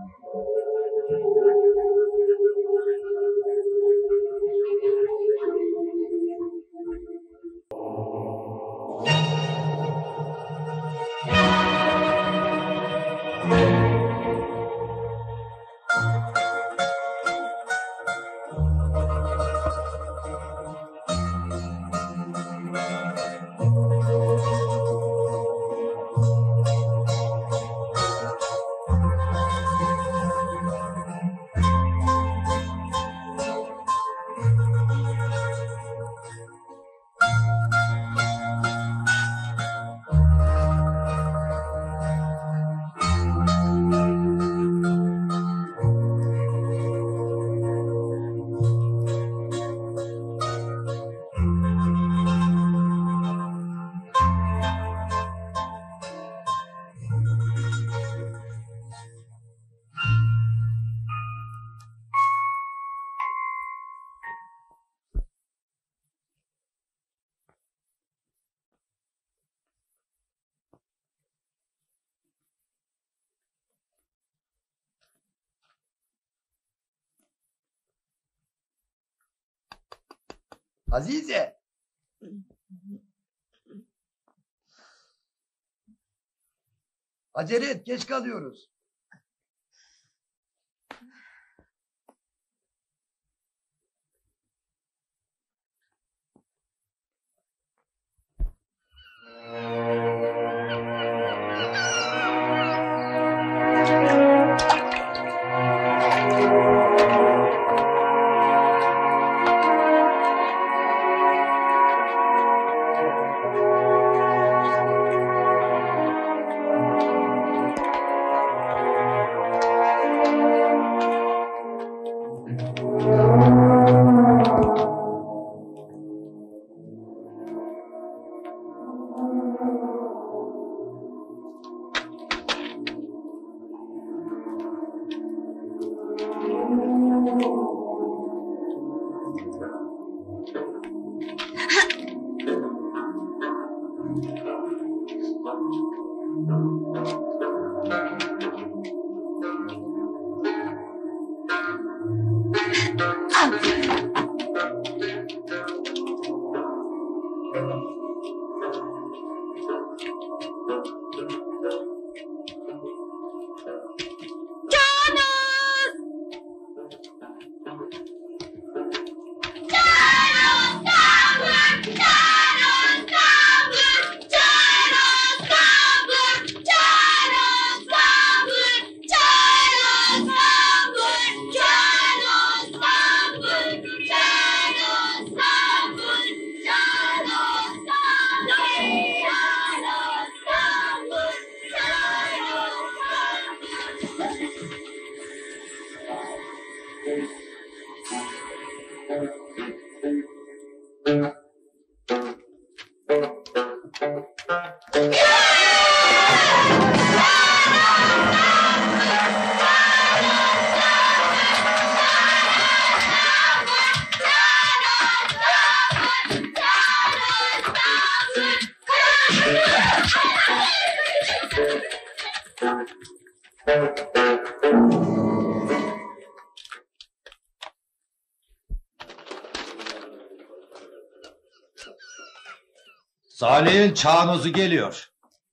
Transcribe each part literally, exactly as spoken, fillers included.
Azize! Acele et, geç kalıyoruz. Salih'in çağnozu geliyor.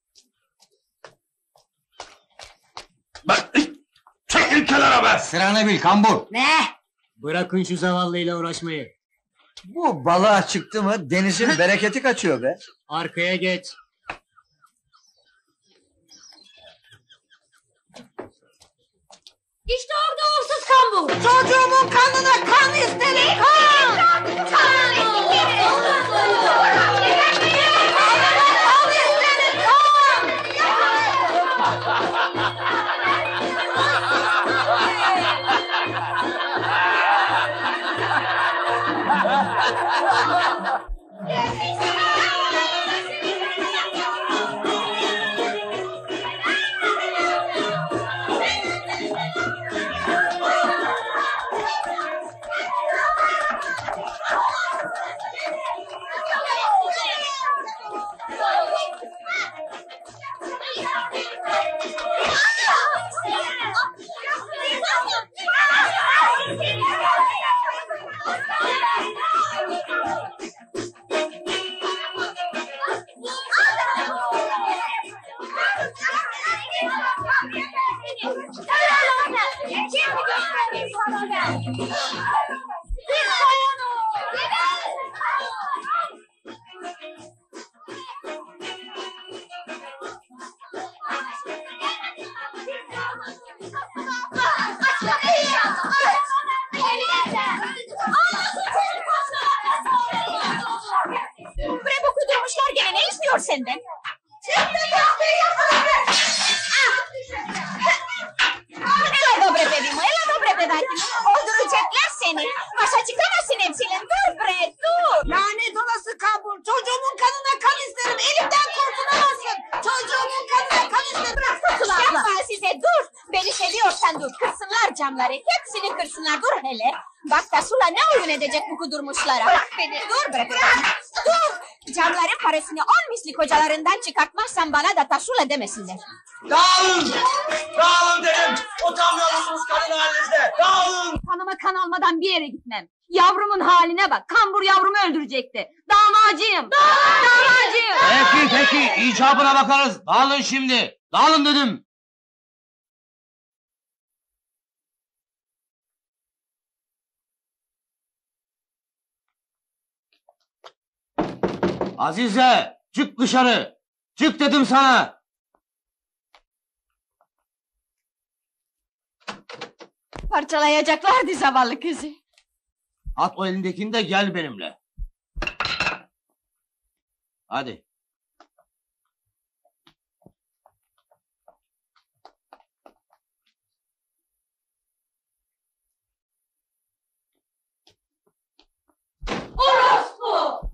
Bak, çekil kenara be! Sıranı bil kambur. Ne? Bırakın şu zavallıyla uğraşmayı. Bu balığa çıktı mı denizin bereketi kaçıyor be. Arkaya geç. İşte orada uğursuz kambur. Çocuğumun kanına kan isterim. Kan! Kan! Kan isterim kan! seni. Sen ona. Şimdi göstereyim sana ben. Bir sayın o. Bre bu kudurmuşlar gene ne istiyor senden? Ela dobre bebeğim, ela dobre bebeğim. Öldürecekler seni. Başa çıkamazsın hepsiyle. Dur bre, dur. Lanet olası kambur! Çocuğumun kanına kan isterim! Elimden kurtulamazsın! Çocuğumun kanına kan isterim! Bırak Yapma size, dur. Beni seviyorsan dur. Kırsınlar camları. Hepsini kırsınlar. Dur hele. Bak da Sula ne oyun edecek bu kudurmuşlara. Bırak beni. Dur bre bırak. Dur. Camların parasını on misli kocalarından çıkartmazsan bana da Tasula demesinler. Dağılın! Dağılın dedim! Utanmıyor musunuz kadın halinizde? Dağılın! Kanıma kan almadan bir yere gitmem. Yavrumun haline bak. Kambur yavrumu öldürecekti. Davacıyım. Davacıyım. Peki peki icabına bakarız. Dağılın şimdi. Dağılın dedim. Azize çık dışarı. Çık dedim sana. Parçalayacaklardı zavallı kızı. At o elindekini de gel benimle. Hadi. Orospu!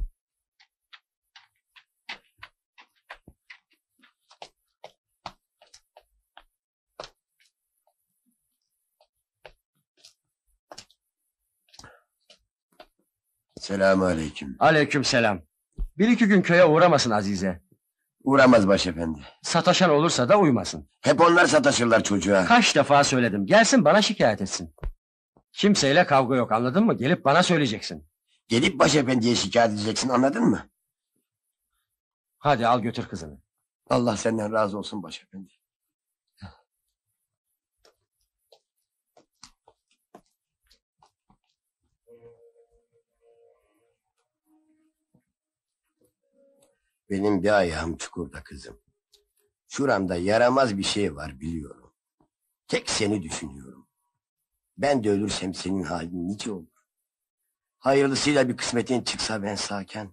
Selamünaleyküm. Aleykümselam. Bir iki gün köye uğramasın Azize. Uğramaz başefendi. Sataşan olursa da uymasın. Hep onlar sataşırlar çocuğa. Kaç defa söyledim. Gelsin bana şikayet etsin. Kimseyle kavga yok, anladın mı? Gelip bana söyleyeceksin. Gelip başefendiye şikayet edeceksin, anladın mı? Hadi al götür kızını. Allah senden razı olsun başefendi. Benim bir ayağım çukurda kızım. Şuramda yaramaz bir şey var biliyorum. Tek seni düşünüyorum. Ben de ölürsem senin halin nice olur. Hayırlısıyla bir kısmetin çıksa ben sağken.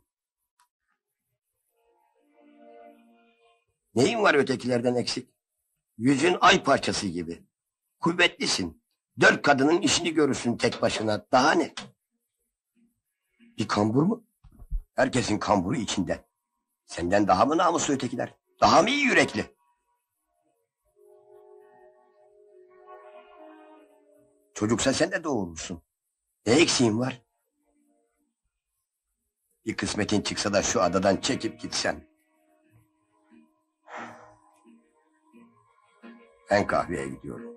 Neyin var ötekilerden eksik? Yüzün ay parçası gibi. Kuvvetlisin. Dört kadının işini görürsün tek başına. Daha ne? Bir kambur mu? Herkesin kamburu içinde. Senden daha mı namuslu ötekiler? Daha mı iyi yürekli? Çocuksa sen de doğurursun. Ne eksiğin var? Bir kısmetin çıksa da şu adadan çekip gitsen. Ben kahveye gidiyorum.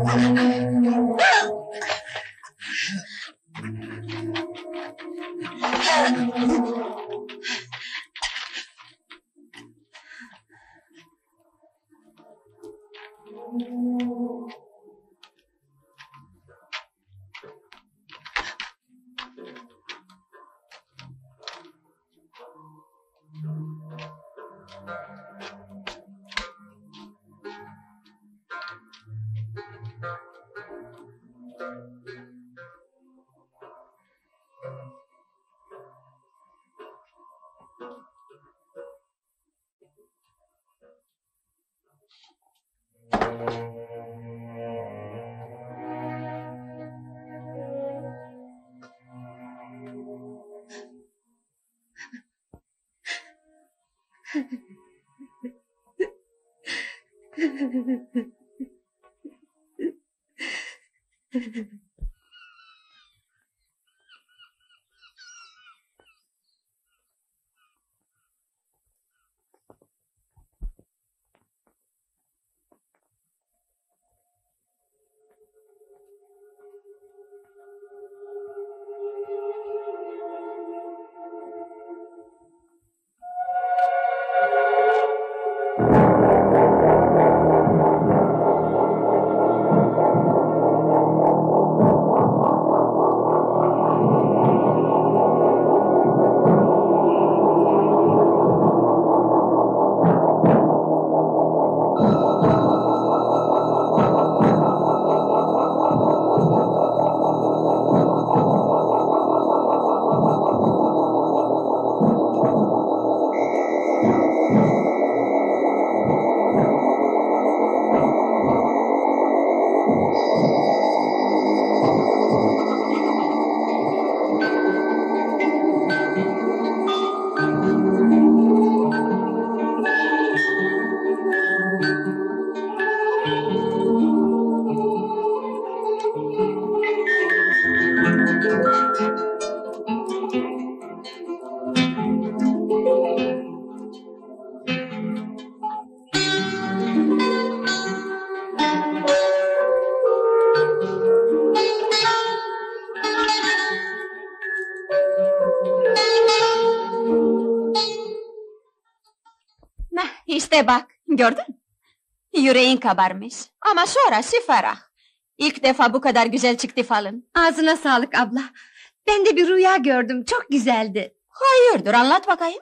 İşte bak, gördün mü? Yüreğin kabarmış ama sonrası ferah. İlk defa bu kadar güzel çıktı falın. Ağzına sağlık abla. Ben de bir rüya gördüm, çok güzeldi. Hayırdır, anlat bakayım.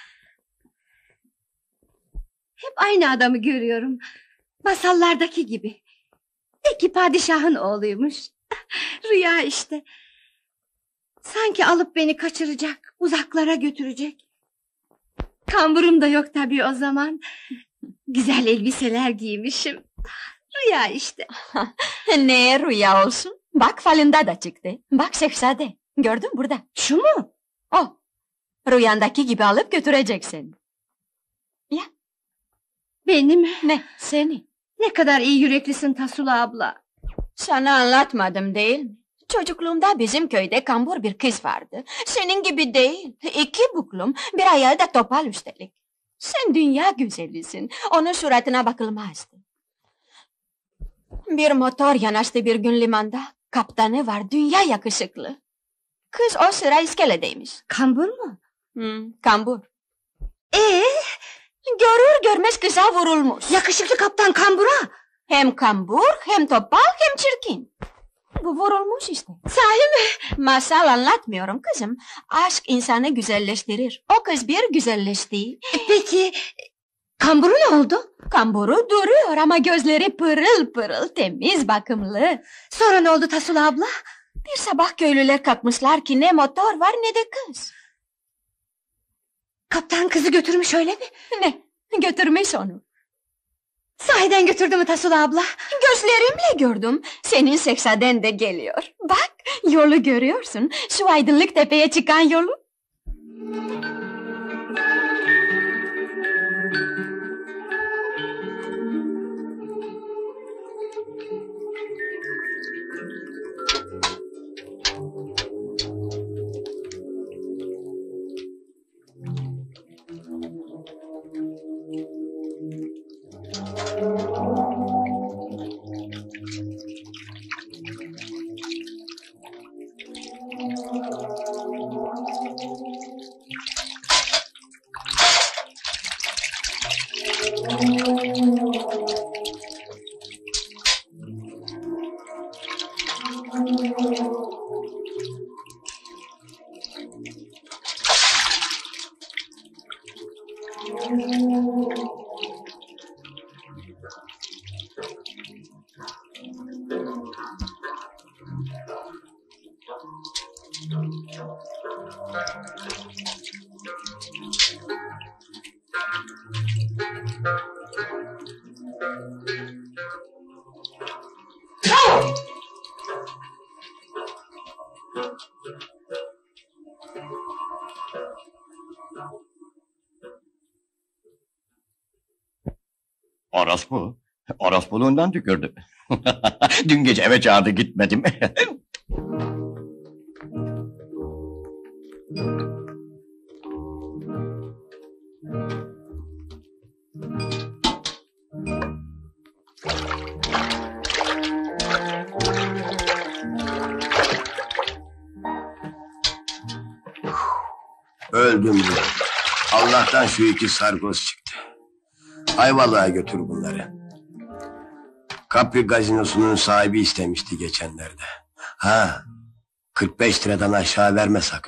Hep aynı adamı görüyorum. Masallardaki gibi. Peki padişahın oğluymuş. Rüya işte. Sanki alıp beni kaçıracak, uzaklara götürecek. Kamburum da yok tabii o zaman. Güzel elbiseler giymişim. Rüya işte. Neye rüya olsun? Bak falında da çıktı. Bak şehzade, gördün burada. Şu mu? O. Rüyandaki gibi alıp götüreceksin. Ya. Beni mi? Ne, seni. Ne kadar iyi yüreklisin Tasula abla. Sana anlatmadım değil mi? Çocukluğumda bizim köyde kambur bir kız vardı. Senin gibi değil. İki buklum, bir ayağı da topal üstelik. Sen dünya güzelisin. Onun suratına bakılmazdı. Bir motor yanaştı bir gün limanda. Kaptanı var, dünya yakışıklı. Kız o sıra iskeledeymiş. Kambur mu? Hmm, kambur. Ee, Görür görmez kıza vurulmuş. yakışıklı kaptan kambura. Hem kambur, hem topal, hem çirkin. Bu vurulmuş işte. Sahi mi? Masal anlatmıyorum kızım. Aşk insanı güzelleştirir. O kız bir güzelleşti. Peki, kamburu ne oldu? Kamburu duruyor ama gözleri pırıl pırıl, temiz, bakımlı. Sonra ne oldu Tasula abla? Bir sabah köylüler kalkmışlar ki ne motor var ne de kız. Kaptan kızı götürmüş öyle mi? Ne? Götürmüş onu. Sahiden götürdü mü Tasula abla? Gözlerimle gördüm. Senin seksaden de geliyor. Bak, yolu görüyorsun. Şu aydınlık tepeye çıkan yolu. Orospu. Orospuluğundan tükürdü. Dün gece eve çağırdı, gitmedim. Öldüm diyor. Allah'tan şu iki sargoz çıktı. Ayvalık'a götür bunları. Capri gazinosunun sahibi istemişti geçenlerde. Ha, kırk beş liradan aşağı verme sakın.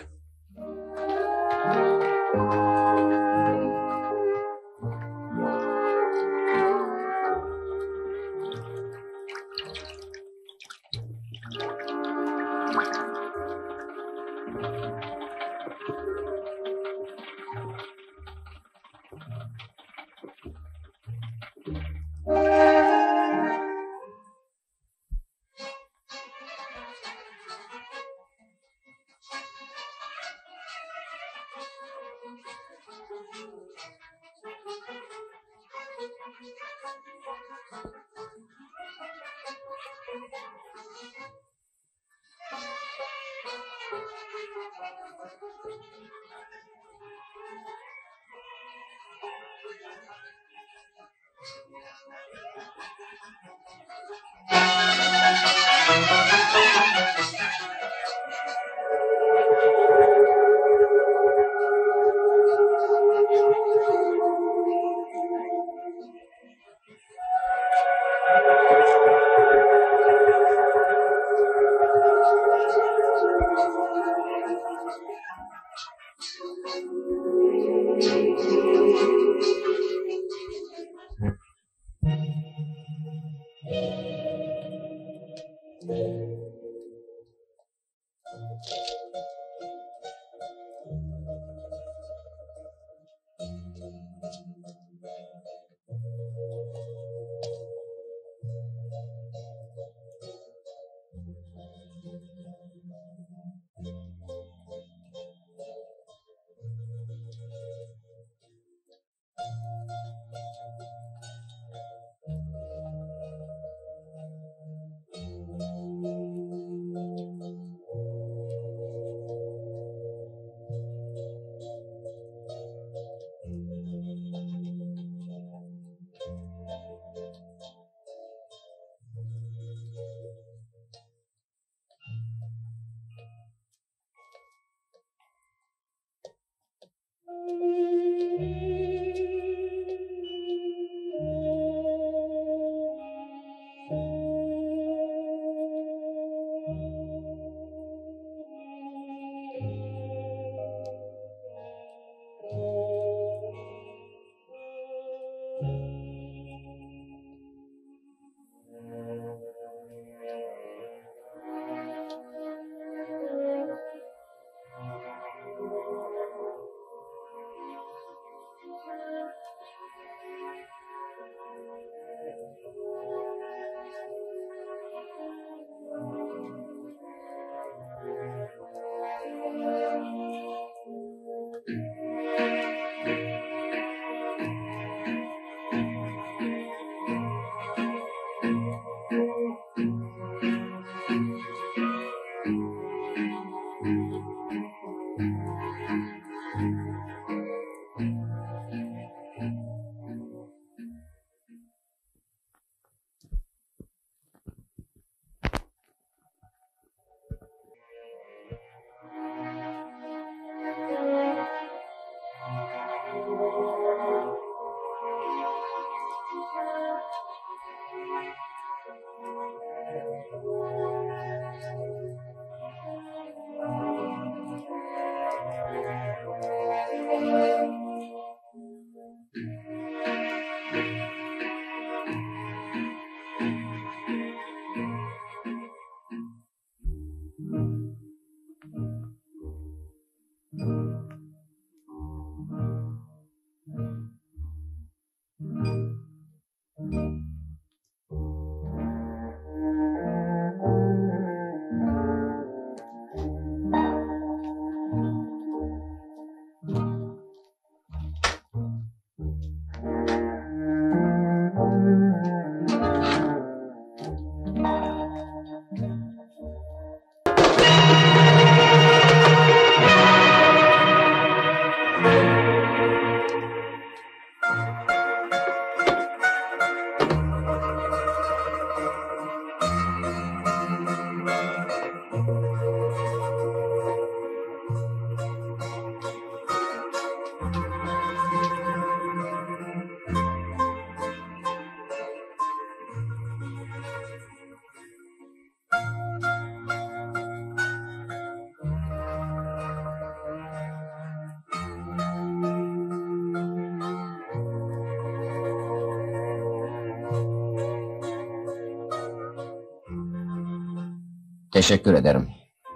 Teşekkür ederim.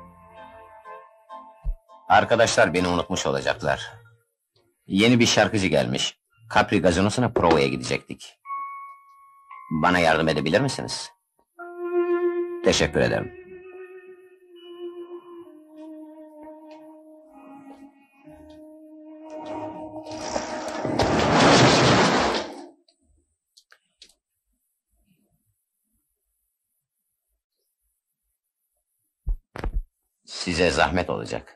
Arkadaşlar beni unutmuş olacaklar. Yeni bir şarkıcı gelmiş. Capri gazinosuna provaya gidecektik. Bana yardım edebilir misiniz? Teşekkür ederim. Size zahmet olacak.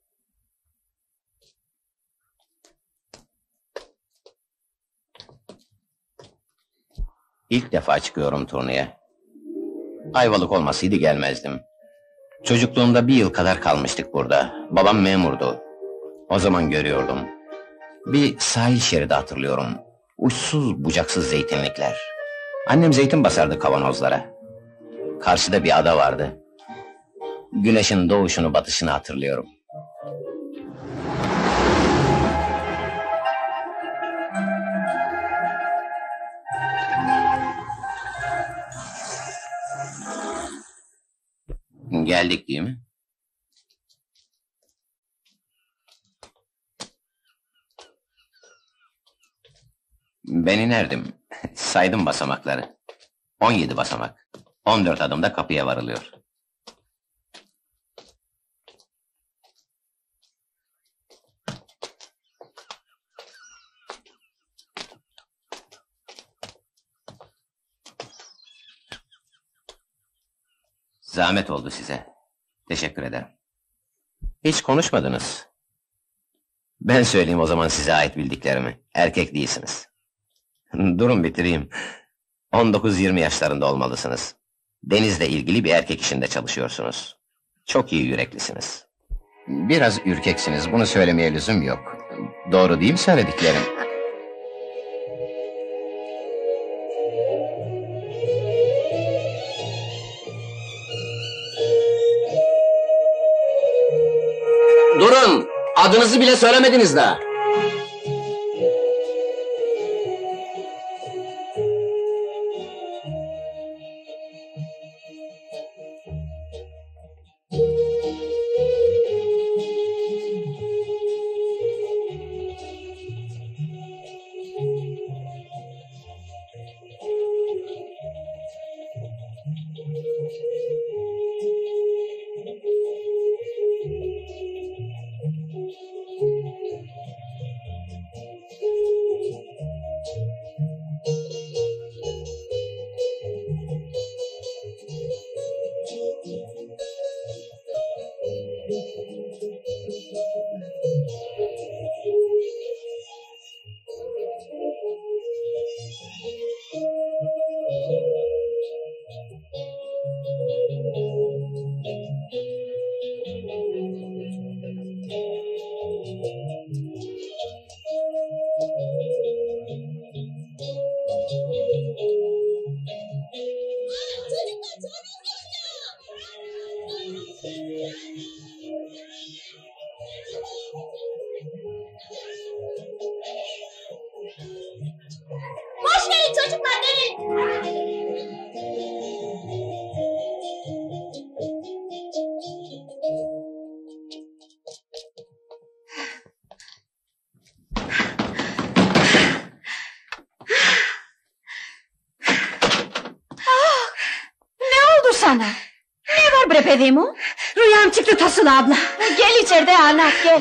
İlk defa çıkıyorum turneye. Ayvalık olmasaydı gelmezdim. Çocukluğumda bir yıl kadar kalmıştık burada. Babam memurdu. O zaman görüyordum. Bir sahil şeridi hatırlıyorum. Uçsuz bucaksız zeytinlikler. Annem zeytin basardı kavanozlara. Karşıda bir ada vardı. Güneşin doğuşunu batışını hatırlıyorum. Geldik değil mi? Ben inerdim. Saydım basamakları. On yedi basamak. On dört adımda kapıya varılıyor. Zahmet oldu size. Teşekkür ederim. Hiç konuşmadınız. Ben söyleyeyim o zaman size ait bildiklerimi. Erkek değilsiniz. Durun bitireyim. on dokuz yirmi yaşlarında olmalısınız. Denizle ilgili bir erkek işinde çalışıyorsunuz. Çok iyi yüreklisiniz. Biraz ürkeksiniz, bunu söylemeye lüzum yok. Doğru değil mi söylediklerim? Durun! Adınızı bile söylemediniz daha. Boş verin çocuklar, gelin. Ne oldu sana? Ne var bre Pedimo? Rüyam çıktı Tasıl abla. Gel içeride anlat, gel.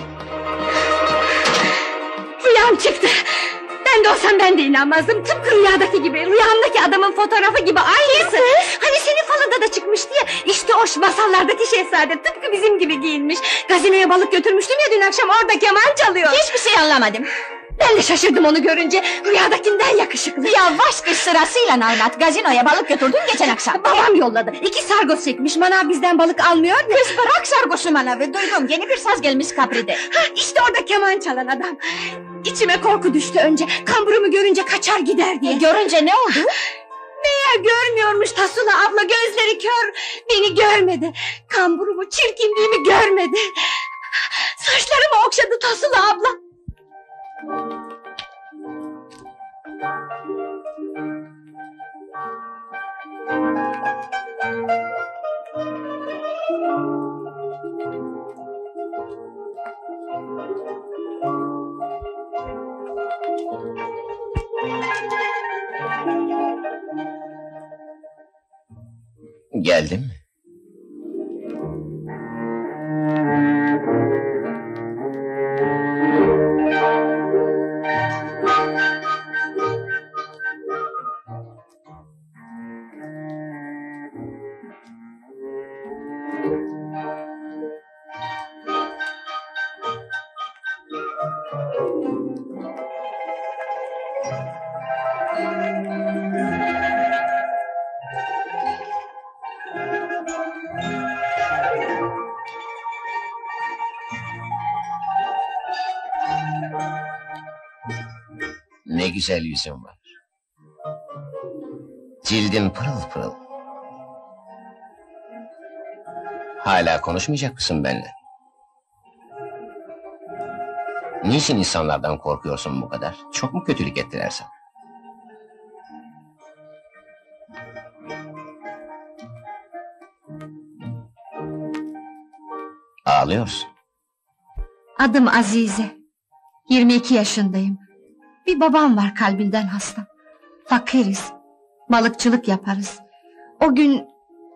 Rüyam çıktı. Ben de olsam ben de inanmazdım. Tıpkı rüyadaki gibi. Rüyamdaki adamın fotoğrafı gibi aynısı. Hani senin falında da çıkmıştı ya. İşte o masallardaki şehzade. Tıpkı bizim gibi giyinmiş. Gazinoya balık götürmüştüm ya dün akşam, orada keman çalıyor. Hiçbir şey anlamadım. Ben de şaşırdım onu görünce. Rüyadakinden yakışıklı. Yavaş kız, sırasıyla anlat. Gazinoya balık götürdün geçen akşam. Babam yolladı. İki sargoz çekmiş. Manav bizden balık almıyor ya. Kız bırak sargoşu manavı. Duydum, yeni bir saz gelmiş Kapri'de. Ha, işte orada keman çalan adam. İçime korku düştü önce. Kamburumu görünce kaçar gider diye. Görünce ne oldu? Meğer görmüyormuş Tasula abla, gözleri kör. Beni görmedi. Kamburumu, çirkinliğimi görmedi. Saçlarımı okşadı Tasula abla. Geldim. Ne güzel yüzün var. Cildin pırıl pırıl. Hala konuşmayacak mısın benimle? Niçin insanlardan korkuyorsun bu kadar? Çok mu kötülük ettiler sana? Ağlıyorsun. Adım Azize. yirmi iki yaşındayım. Bir babam var kalbinden hasta. Fakiriz. Balıkçılık yaparız. O gün...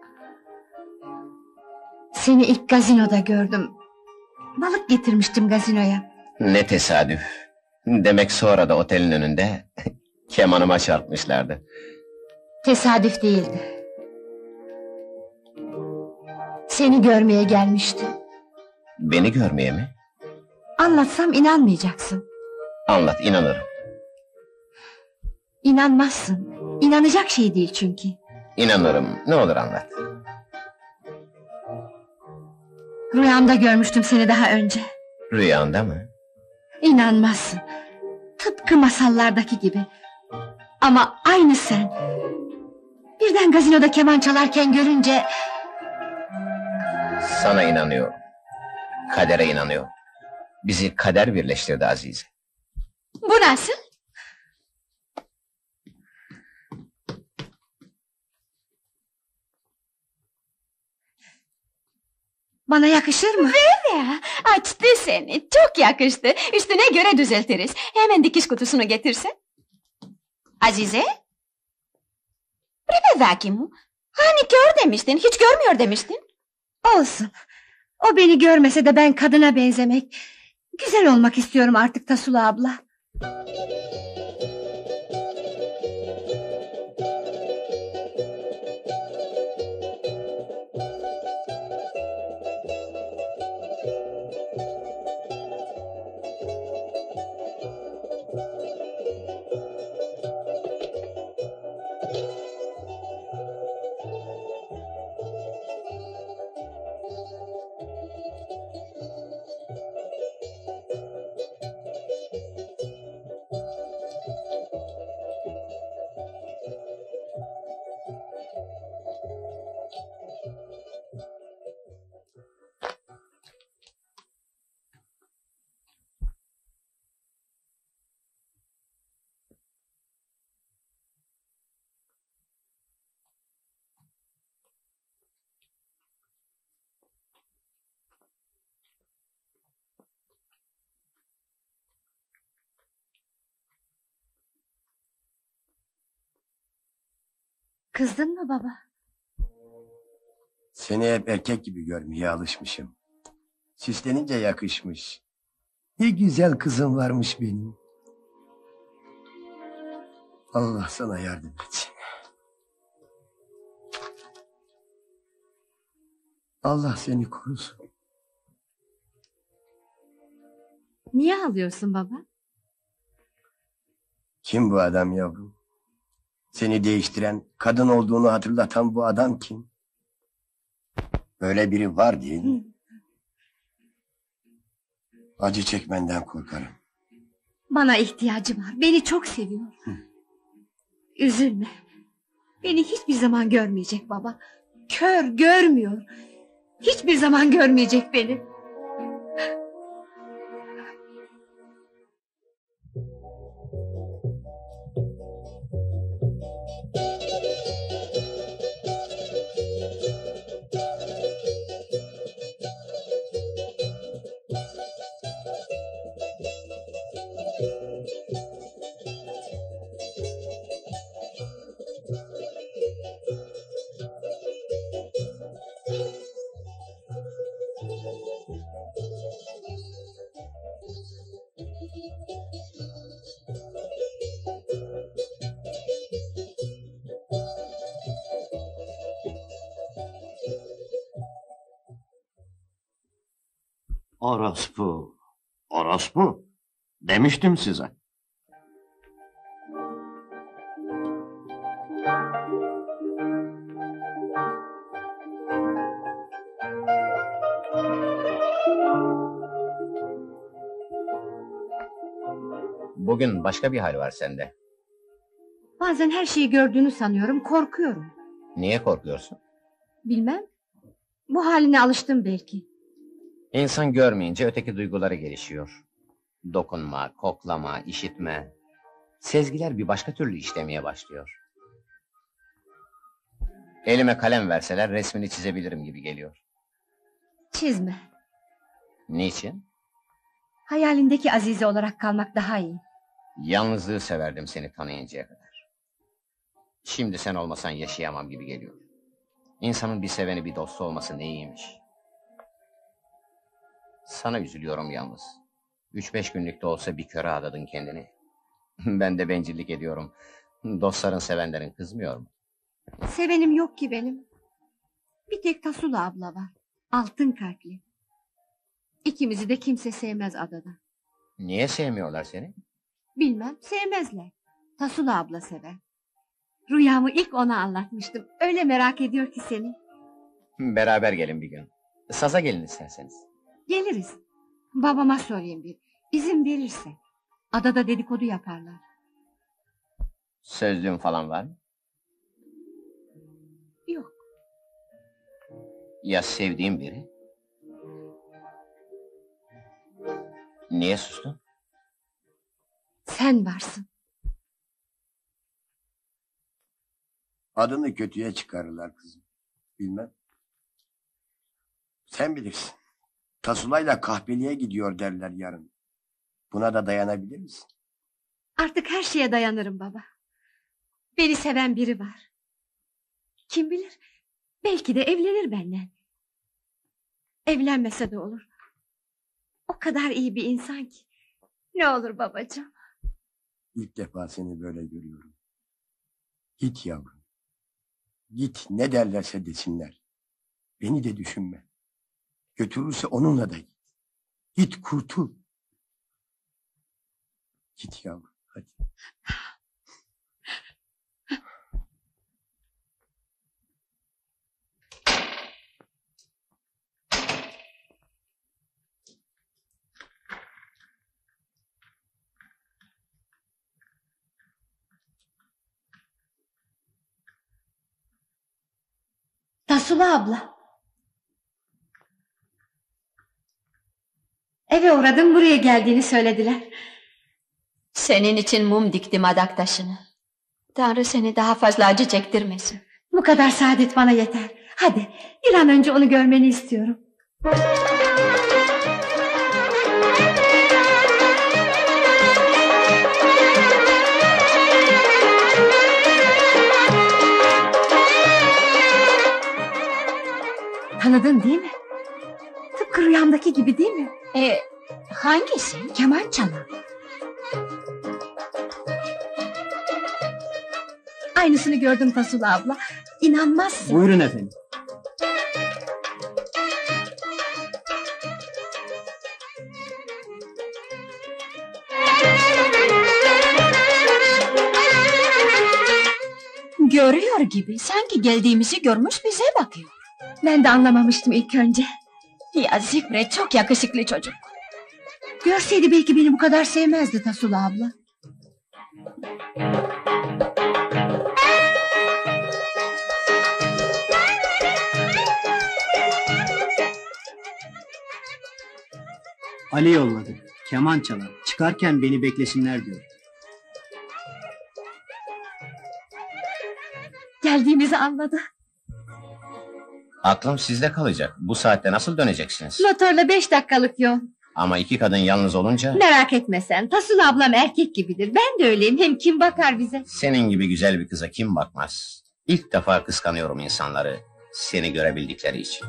Seni ilk gazinoda gördüm. Balık getirmiştim gazinoya. Ne tesadüf. Demek sonra da otelin önünde kemanıma çarpmışlardı. Tesadüf değildi. Seni görmeye gelmiştim. Beni görmeye mi? Anlatsam inanmayacaksın. Anlat, inanırım. İnanmazsın. İnanacak şey değil çünkü. İnanırım, ne olur anlat. Rüyamda görmüştüm seni daha önce. Rüyanda mı? İnanmazsın. Tıpkı masallardaki gibi. Ama aynı sen. Birden gazinoda keman çalarken görünce... Sana inanıyorum. Kadere inanıyorum. Bizi kader birleştirdi Azize. Bu nasıl? Bana yakışır mı? Ya, açtı seni, çok yakıştı. Üstüne göre düzeltiriz. Hemen dikiş kutusunu getirsen. Azize? Rebezaki mu? Hani kör demiştin, hiç görmüyor demiştin. Olsun. O beni görmese de ben kadına benzemek... Güzel olmak istiyorum artık Tasula abla. Kızdın mı baba? Seni hep erkek gibi görmeye alışmışım. Süslenince yakışmış. Ne güzel kızım varmış benim. Allah sana yardım etsin. Allah seni korusun. Niye ağlıyorsun baba? Kim bu adam yavrum? Seni değiştiren, kadın olduğunu hatırlatan bu adam kim? Böyle biri var değil mi? Acı çekmenden korkarım. Bana ihtiyacı var, beni çok seviyor. Üzülme. Beni hiçbir zaman görmeyecek baba. Kör, görmüyor. Hiçbir zaman görmeyecek beni. Orospu. Orospu. Demiştim size. Bugün başka bir hal var sende. Bazen her şeyi gördüğünü sanıyorum, korkuyorum. Niye korkuyorsun? Bilmem. Bu haline alıştım belki. İnsan görmeyince öteki duyguları gelişiyor. Dokunma, koklama, işitme. Sezgiler bir başka türlü işlemeye başlıyor. Elime kalem verseler resmini çizebilirim gibi geliyor. Çizme. Niçin? Hayalindeki Azize olarak kalmak daha iyi. Yalnızlığı severdim seni tanıyıncaya kadar. Şimdi sen olmasan yaşayamam gibi geliyor. İnsanın bir seveni bir dostu olması neymiş? Sana üzülüyorum yalnız. Üç beş günlük de olsa bir köre adadın kendini. Ben de bencillik ediyorum. Dostların sevenlerin kızmıyor mu? Sevenim yok ki benim. Bir tek Tasula abla var. Altın kalpli. İkimizi de kimse sevmez adada. Niye sevmiyorlar seni? Bilmem, sevmezler. Tasula abla sever. Rüyamı ilk ona anlatmıştım. Öyle merak ediyor ki seni. Beraber gelin bir gün. Saz'a gelin isterseniz. Geliriz. Babama sorayım bir. İzin verirse. Adada dedikodu yaparlar. Sözlüğün falan var mı? Yok. Ya sevdiğin biri? Niye sustun? Sen varsın. Adını kötüye çıkarırlar kızım. Bilmem. Sen bilirsin. Tasulayla kahveliğe gidiyor derler yarın. Buna da dayanabilir misin? Artık her şeye dayanırım baba. Beni seven biri var. Kim bilir? Belki de evlenir benden. Evlenmese de olur. O kadar iyi bir insan ki. Ne olur babacığım. İlk defa seni böyle görüyorum. Git yavrum. Git, ne derlerse desinler. Beni de düşünme. Götürürse onunla da git. Git kurtul. Git yavrum, hadi. Tasula abla. Eve uğradım, buraya geldiğini söylediler. Senin için mum diktim adak taşını. Tanrı seni daha fazla acı çektirmesin. Bu kadar saadet bana yeter. Hadi bir an önce onu görmeni istiyorum. Tanıdın değil mi? Tıpkı rüyamdaki gibi değil mi? E, hangisi? Keman çalan. Aynısını gördüm Tasula abla. İnanmazsın. Buyurun efendim. Görüyor gibi, sanki geldiğimizi görmüş bize bakıyor. Ben de anlamamıştım ilk önce. Ya Zifre çok yakışıklı çocuk. Görseydi belki beni bu kadar sevmezdi Tasula abla. Ali yolladı. Keman çalar. Çıkarken beni beklesinler diyor. Geldiğimizi anladı. Aklım sizde kalacak. Bu saatte nasıl döneceksiniz? Motorla beş dakikalık yol. Ama iki kadın yalnız olunca... Merak etme sen. Tasula ablam erkek gibidir. Ben de öyleyim. Hem kim bakar bize? Senin gibi güzel bir kıza kim bakmaz? İlk defa kıskanıyorum insanları. Seni görebildikleri için.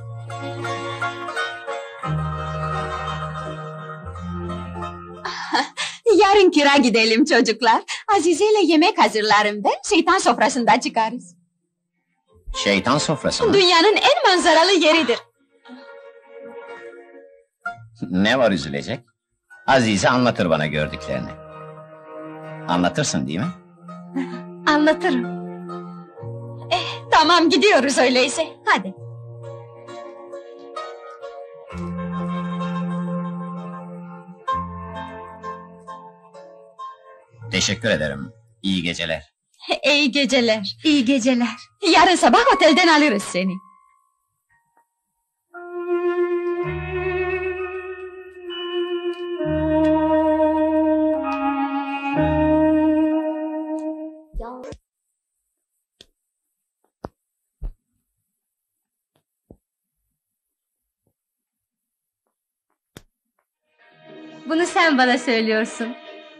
Yarın kira gidelim çocuklar. Azize ile yemek hazırlarım ben. Şeytan sofrasında çıkarız. Şeytan sofrası mı? Dünyanın en manzaralı yeridir. Ne var üzülecek? Azize anlatır bana gördüklerini. Anlatırsın değil mi? Anlatırım. Eh, tamam gidiyoruz öyleyse. Hadi. Teşekkür ederim. İyi geceler. İyi geceler. İyi geceler. Yarın sabah otelden alırız seni. Bunu sen bana söylüyorsun.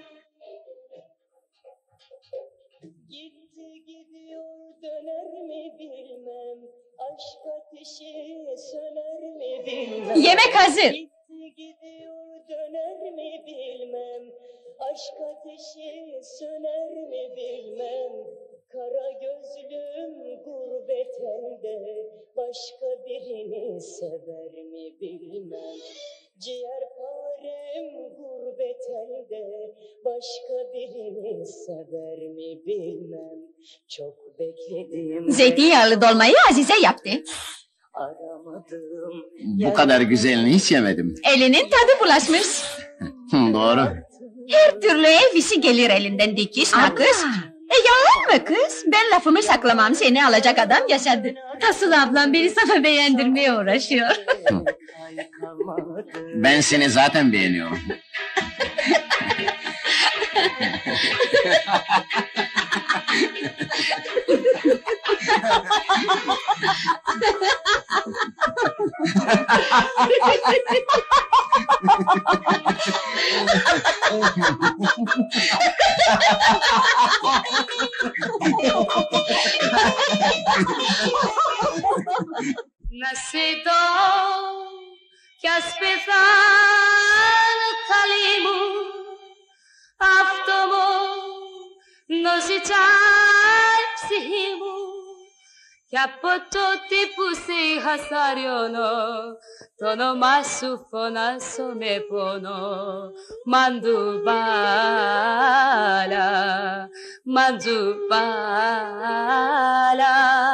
Gitti gidiyor döner mi bilmem, aşk ateşi söner mi bilmem. Yemek hazır. Gitti gidiyor döner mi bilmem, aşk ateşi söner mi bilmem. Kara gözlüm gurbet elde, başka birini sever mi bilmem. Ciğerparem gurbet elde, başka birini sever mi bilmem. Çok bekledim. Zeytinyağlı dolmayı Azize yaptı. Aramadım. Bu kadar güzelini hiç yemedim. Elinin tadı bulaşmış. Doğru. Her türlü ev işi gelir elinden, dikiş, nakış. E yalan mı kız? Ben lafımı saklamam, seni alacak adam yaşadı. Asıl ablam beni sana beğendirmeye uğraşıyor. Ben seni zaten beğeniyorum. Nascito κι ας πεθάνω καλή μου, αυτό μόνο ζητάει ψυχή μου. Κι από τότε που σε είχα σαριώνω, το όνομά σου φωνάσω με πόνο. Μαντουβάλα, μαντουβάλα.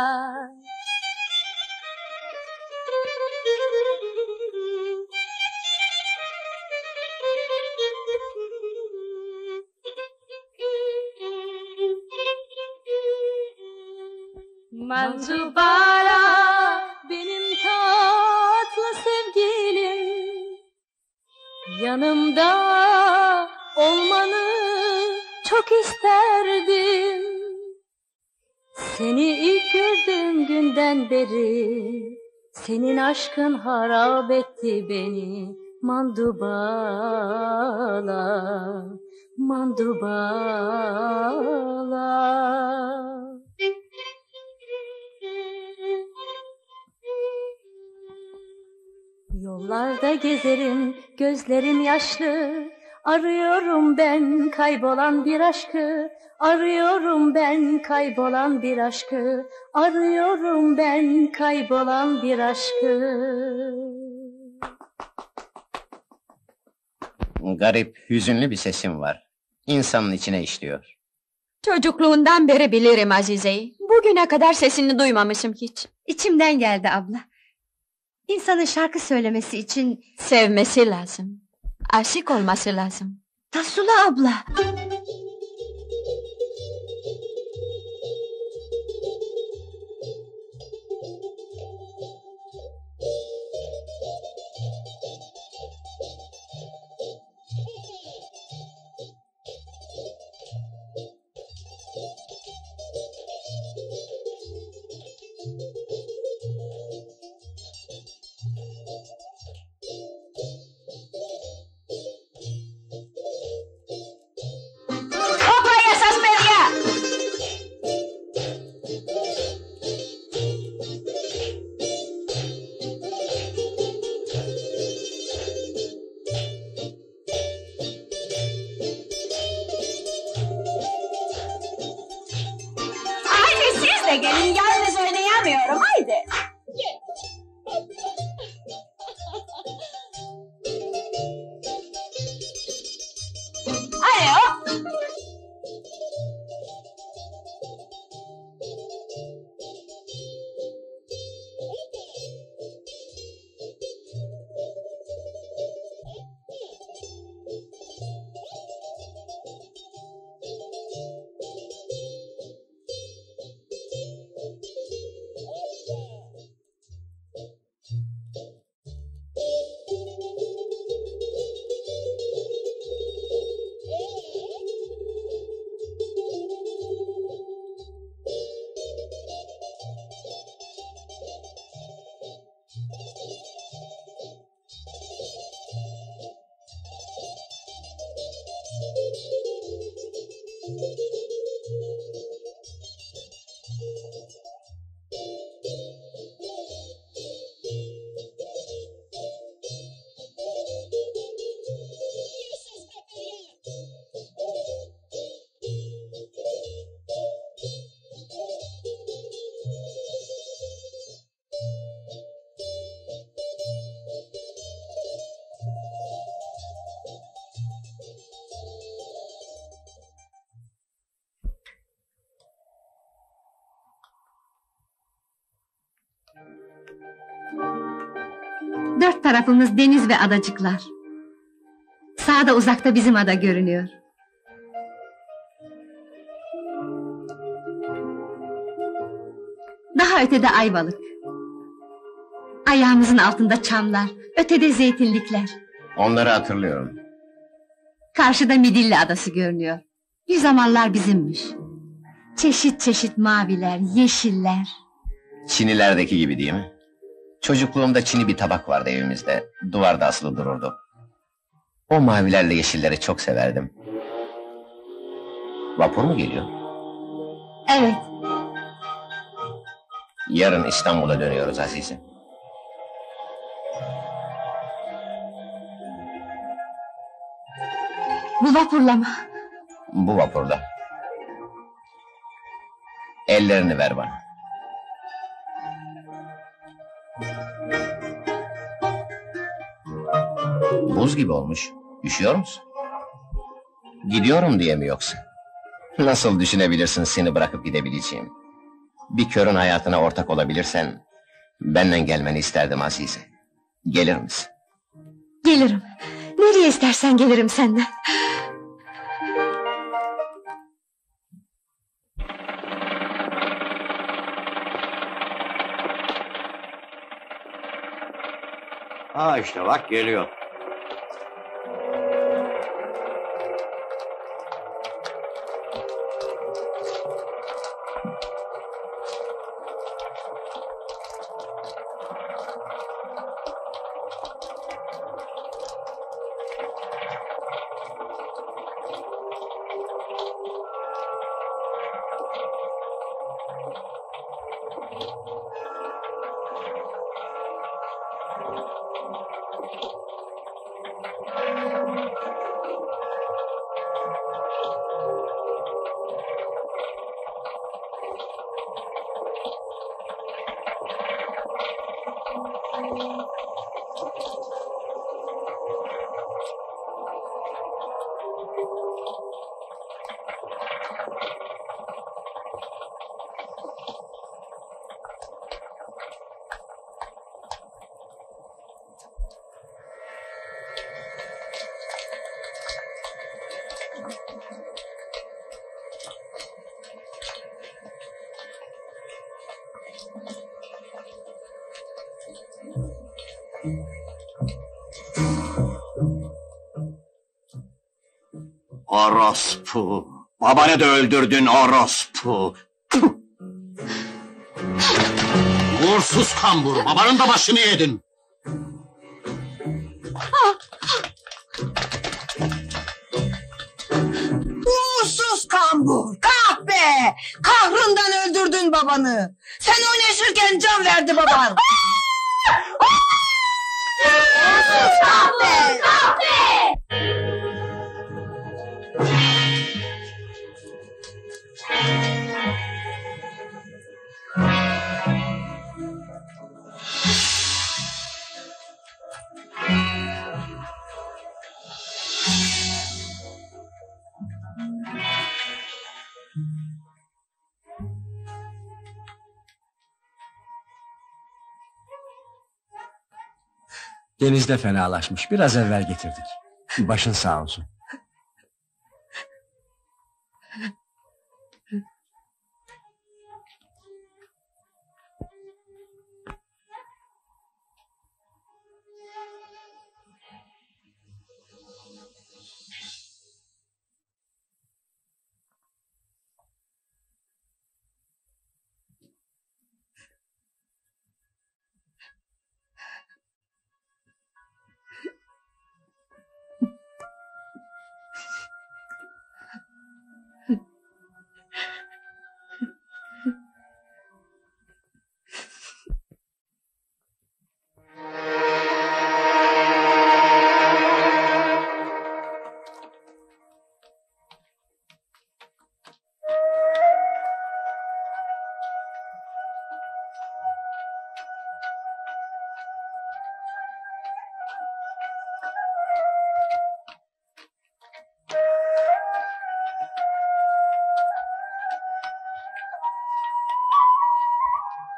Manzubara benim tatlı sevgilim, yanımda olmanı çok isterdim. Seni ilk gördüğüm günden beri, senin aşkın harap etti beni. Mandubala, mandubala. Yollarda gezerim, gözlerim yaşlı. Arıyorum ben kaybolan bir aşkı. Arıyorum ben kaybolan bir aşkı. Arıyorum ben kaybolan bir aşkı. Garip, hüzünlü bir sesim var. İnsanın içine işliyor. Çocukluğundan beri bilirim Azize'yi. Bugüne kadar sesini duymamışım hiç. İçimden geldi abla. İnsanın şarkı söylemesi için Sevmesi lazım. Aşık olması lazım. Tasula abla. Gelin, yalnız oynayamıyorum, haydi. Dört tarafımız deniz ve adacıklar. Sağda uzakta bizim ada görünüyor. Daha ötede Ayvalık. Ayağımızın altında çamlar, ötede zeytinlikler. Onları hatırlıyorum. Karşıda Midilli adası görünüyor. Bir zamanlar bizimmiş. Çeşit çeşit maviler, yeşiller. Çinilerdeki gibi değil mi? Çocukluğumda Çini bir tabak vardı evimizde. Duvarda asılı dururdu. O mavilerle yeşilleri çok severdim. Vapur mu geliyor? Evet, Yarın İstanbul'a dönüyoruz Azize. bu vapurla mı? Bu vapurda. Ellerini ver bana. Buz gibi olmuş. Üşüyor musun? Gidiyorum diye mi yoksa? Nasıl düşünebilirsin seni bırakıp gidebileceğim? Bir körün hayatına ortak olabilirsen... ...benden gelmeni isterdim Azize. Gelir misin? Gelirim. Nereye istersen gelirim senden. Ha işte bak geliyor. Orospu! Babanı da öldürdün orospu! Uğursuz kambur, babanın da başını yedin. Uğursuz kambur, kahpe! Kahrından öldürdün babanı! Sen oynaşırken can verdi baban! Uğursuz kahpe! Kahpe! Denizde fenalaşmış. Biraz evvel getirdik. Başın sağ olsun.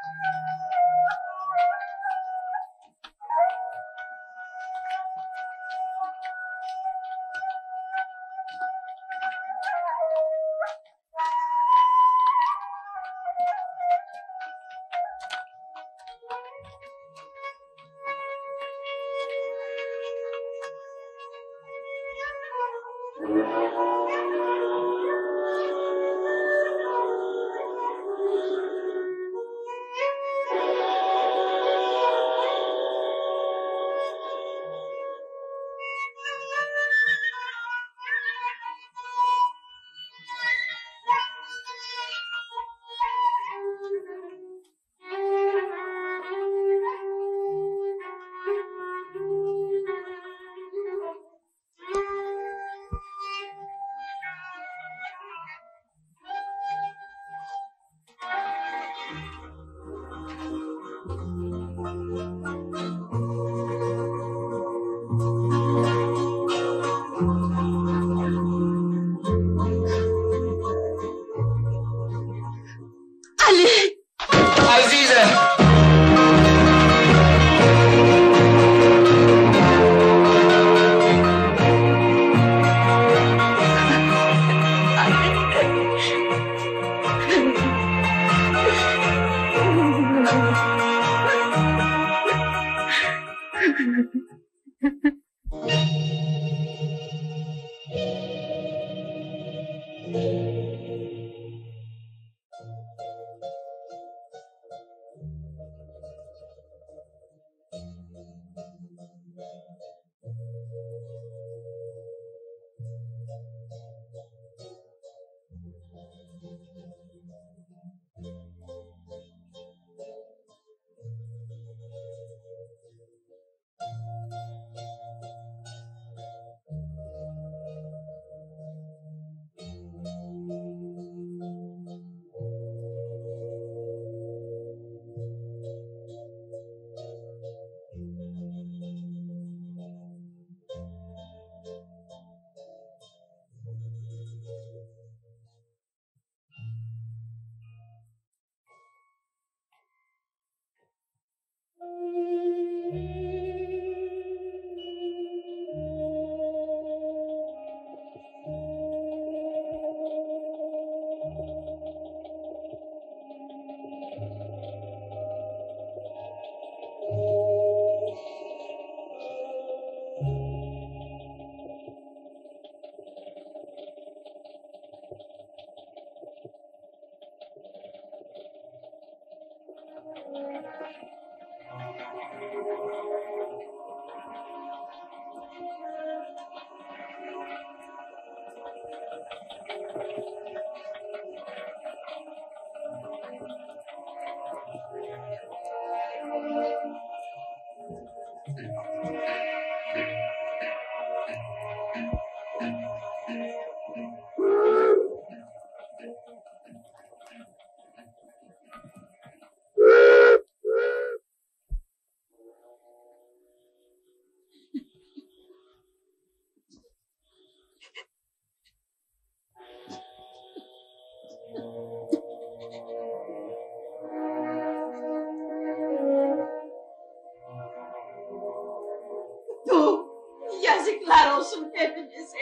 Yazıklar olsun hepinize.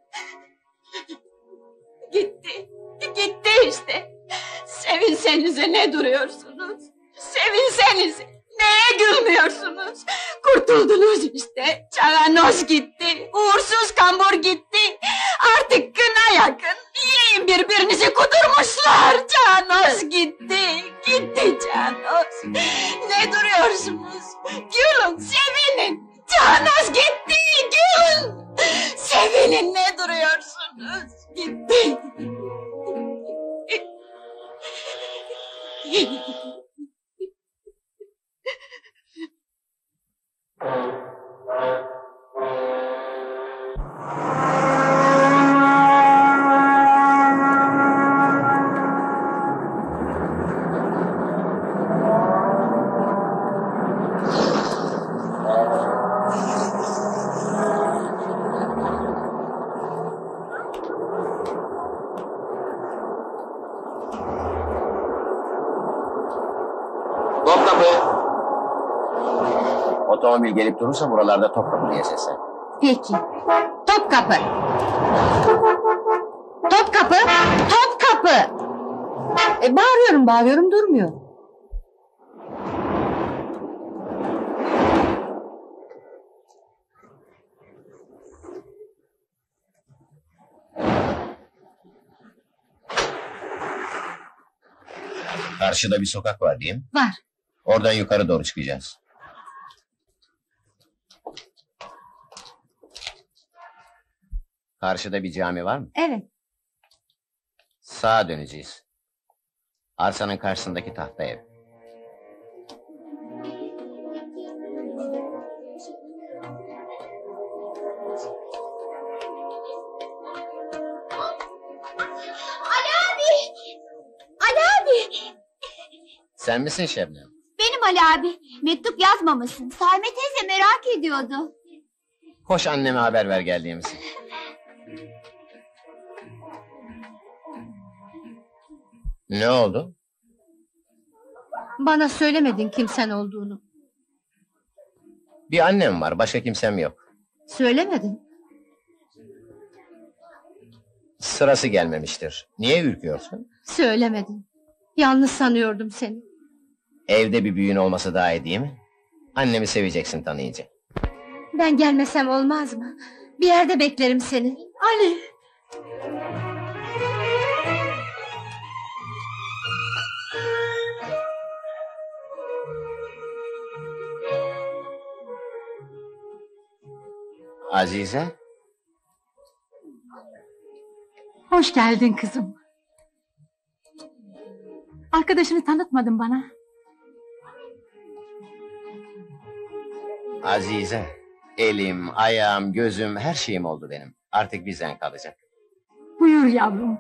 Gitti, gitti işte. Sevinsenize ne duruyorsunuz? Sevinsenize. Neye gülmüyorsunuz? Kurtuldunuz işte. Çağanoz gitti, uğursuz kambur gitti. Artık kına yakın. Yiyin birbirinizi kudurmuşlar. Çağanoz gitti, gitti Çağanoz. Ne duruyorsunuz? Gülün, sevinin. Çağanoz gitti, gülün! Sevinin, ne duruyorsunuz? Gitti! Otomobil gelip durursa buralarda Topkapı diye seslen. Peki. Topkapı. Topkapı. Topkapı. E, bağırıyorum bağırıyorum durmuyor. Karşıda bir sokak var değil mi? Var. Oradan yukarı doğru çıkacağız. Karşıda bir cami var mı? Evet. Sağa döneceğiz. Arsanın karşısındaki tahta ev. Ali abi! Ali abi! Sen misin Şebnem? Benim Ali abi. Mektup yazmamışsın. Saime teyze merak ediyordu. Koş anneme haber ver geldiğimizi. Ne oldu? Bana söylemedin kimsen olduğunu. Bir annem var, başka kimsem yok. Söylemedin. Sırası gelmemiştir. Niye ürküyorsun? Söylemedin. Yalnız sanıyordum seni. Evde bir büyüğün olması daha iyi değil mi? Annemi seveceksin tanıyınca. Ben gelmesem olmaz mı? Bir yerde beklerim seni. Ali! Azize? Hoş geldin kızım. Arkadaşını tanıtmadın bana. Azize, elim, ayağım, gözüm, her şeyim oldu benim. Artık bizden kalacak. Buyur yavrum.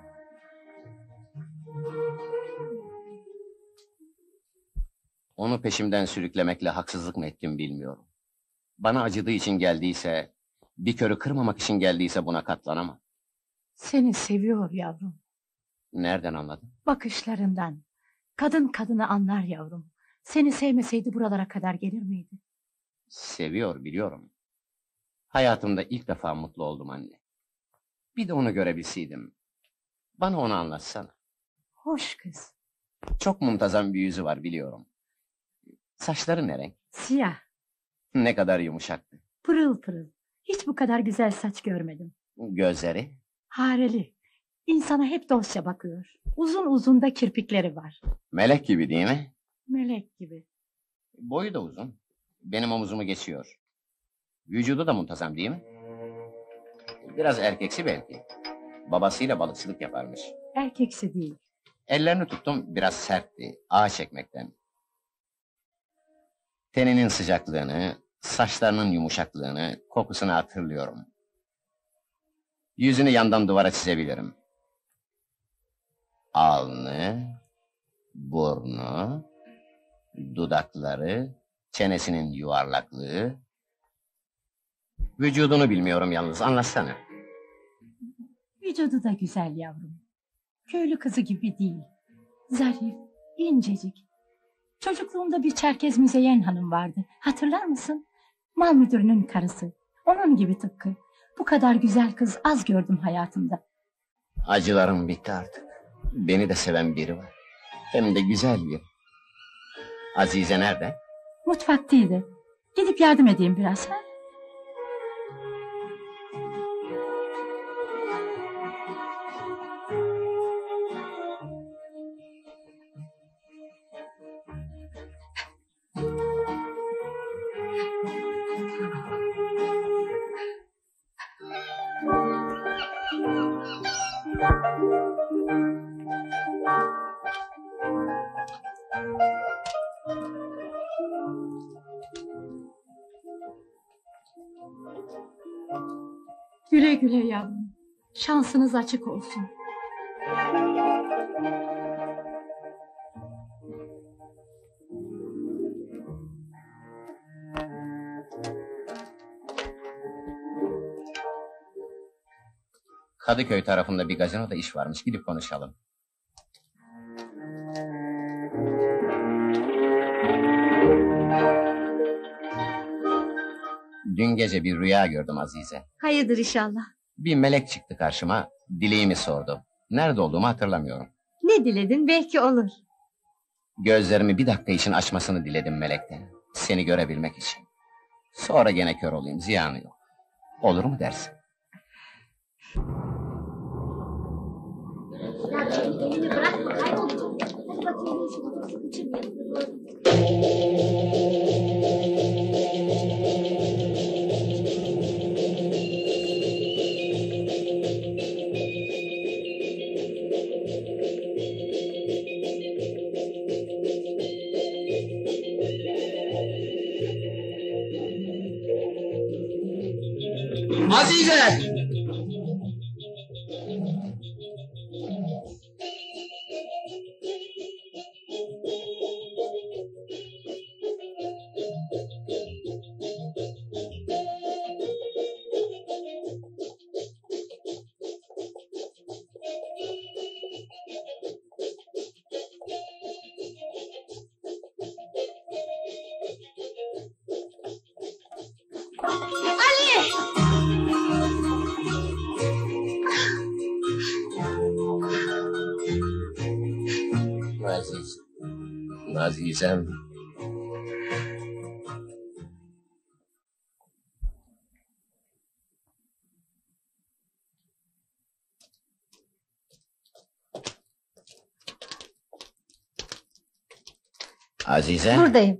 Onu peşimden sürüklemekle haksızlık mı ettim bilmiyorum. Bana acıdığı için geldiyse, bir körü kırmamak için geldiyse buna katlanamam. Seni seviyor yavrum. Nereden anladın? Bakışlarından. Kadın kadını anlar yavrum. Seni sevmeseydi buralara kadar gelir miydi? Seviyor, biliyorum. Hayatımda ilk defa mutlu oldum anne. Bir de onu görebilseydim. Bana onu anlatsana. Hoş kız. Çok muntazam bir yüzü var biliyorum. Saçları ne renk? Siyah, Ne kadar yumuşaktı. pırıl pırıl. Hiç bu kadar güzel saç görmedim. Gözleri? Hareli. İnsana hep dostça bakıyor. Uzun uzun da kirpikleri var. Melek gibi değil mi? Melek gibi. Boyu da uzun. Benim omuzumu geçiyor. Vücudu da muntazam değil mi? Biraz erkeksi belki. Babasıyla balıkçılık yaparmış. Erkeksi değil. Ellerini tuttum, biraz sertti, ağ çekmekten. Teninin sıcaklığını, saçlarının yumuşaklığını, kokusunu hatırlıyorum. Yüzünü yandan duvara çizebilirim. Alnı, burnu, dudakları, çenesinin yuvarlaklığı... Vücudunu bilmiyorum yalnız, anlatsana. Vücudu da güzel yavrum. Köylü kızı gibi değil. Zarif, incecik. Çocukluğumda bir Çerkez Müzeyyen Hanım vardı. Hatırlar mısın? Mal müdürünün karısı. Onun gibi tıpkı. Bu kadar güzel kız az gördüm hayatımda. Acılarım bitti artık. Beni de seven biri var. Hem de güzel bir. Azize nerede? Mutfaktaydı. Gidip yardım edeyim biraz ha? Güle güle yavrum. Şansınız açık olsun. Kadıköy tarafında bir gazinoda iş varmış, gidip konuşalım. Dün gece bir rüya gördüm Azize. Hayırdır inşallah. Bir melek çıktı karşıma, dileğimi sordu. Nerede olduğumu hatırlamıyorum. Ne diledin belki olur. Gözlerimi bir dakika için açmasını diledim melekten. Seni görebilmek için. Sonra gene kör olayım, ziyanı yok. Olur mu dersin? Azize! Aziz, Azizem. Azize. Buradayım.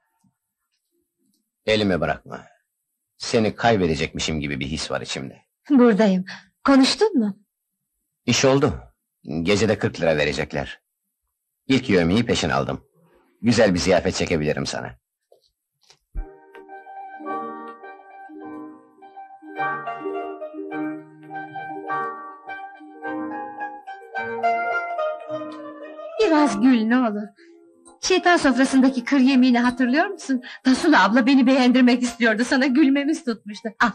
Elimi bırakma. Seni kaybedecekmişim gibi bir his var içimde. Buradayım. Konuştun mu? İş oldu. Gecede kırk lira verecekler. İlk yevmiyi peşin aldım. Güzel bir ziyafet çekebilirim sana. Biraz gül ne olur. Şeytan sofrasındaki kır yemeğini hatırlıyor musun? Tasula abla beni beğendirmek istiyordu. Sana gülmemiz tutmuştu. Al.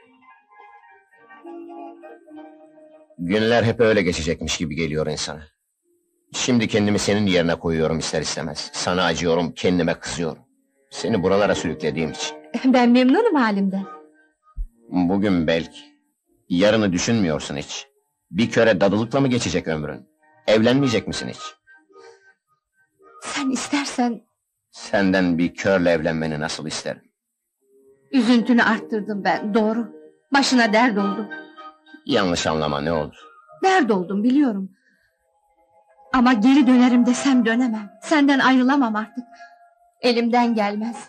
Günler hep öyle geçecekmiş gibi geliyor insana. Şimdi kendimi senin yerine koyuyorum ister istemez. Sana acıyorum, kendime kızıyorum. Seni buralara sürüklediğim için. Ben memnunum halimden. Bugün belki. Yarını düşünmüyorsun hiç. Bir köre dadılıkla mı geçecek ömrün? Evlenmeyecek misin hiç? Sen istersen... Senden bir körle evlenmeni nasıl isterim? Üzüntünü arttırdım ben, doğru. Başına dert oldum. Yanlış anlama ne olur. Dert oldum biliyorum. Ama geri dönerim desem dönemem. Senden ayrılamam artık. Elimden gelmez.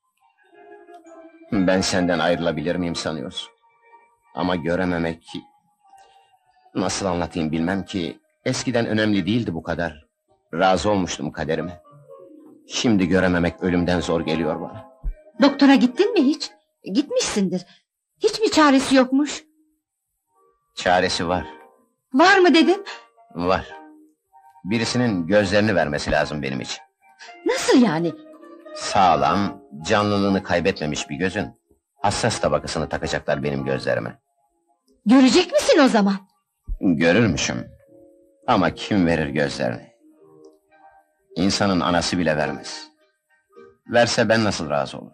Ben senden ayrılabilir miyim sanıyorsun? Ama görememek ki... Nasıl anlatayım bilmem ki... Eskiden önemli değildi bu kadar. Razı olmuştum kaderime. Şimdi görememek ölümden zor geliyor bana. Doktora gittin mi hiç? Gitmişsindir. Hiç mi çaresi yokmuş? Çaresi var. Var mı dedim? Var. Birisinin gözlerini vermesi lazım benim için. Nasıl yani? Sağlam, canlılığını kaybetmemiş bir gözün... hassas tabakasını takacaklar benim gözlerime. Görecek misin o zaman? Görürmüşüm. Ama kim verir gözlerini? İnsanın anası bile vermez. Verse ben nasıl razı olurum?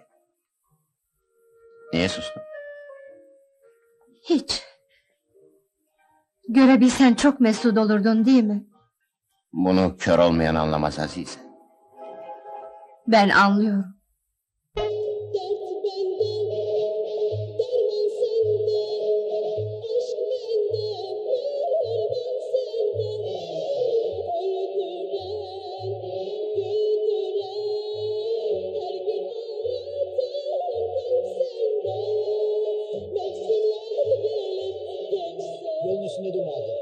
Niye sustun? Hiç. Görebilsen çok mesut olurdun değil mi? Bunu kör olmayan anlamaz Azize. Ben anlıyorum. Yolun üstünde durma abi.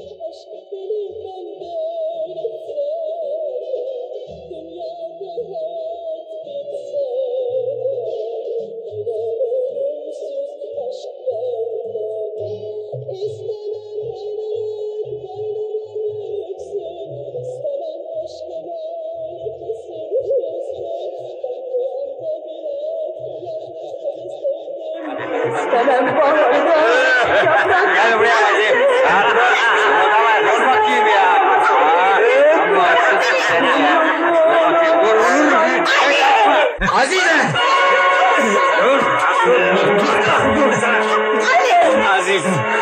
Gel buraya bakayım. Dur bakayım ya. Amma açsın seni ya. Dur bakayım dur. Azize! Aziz.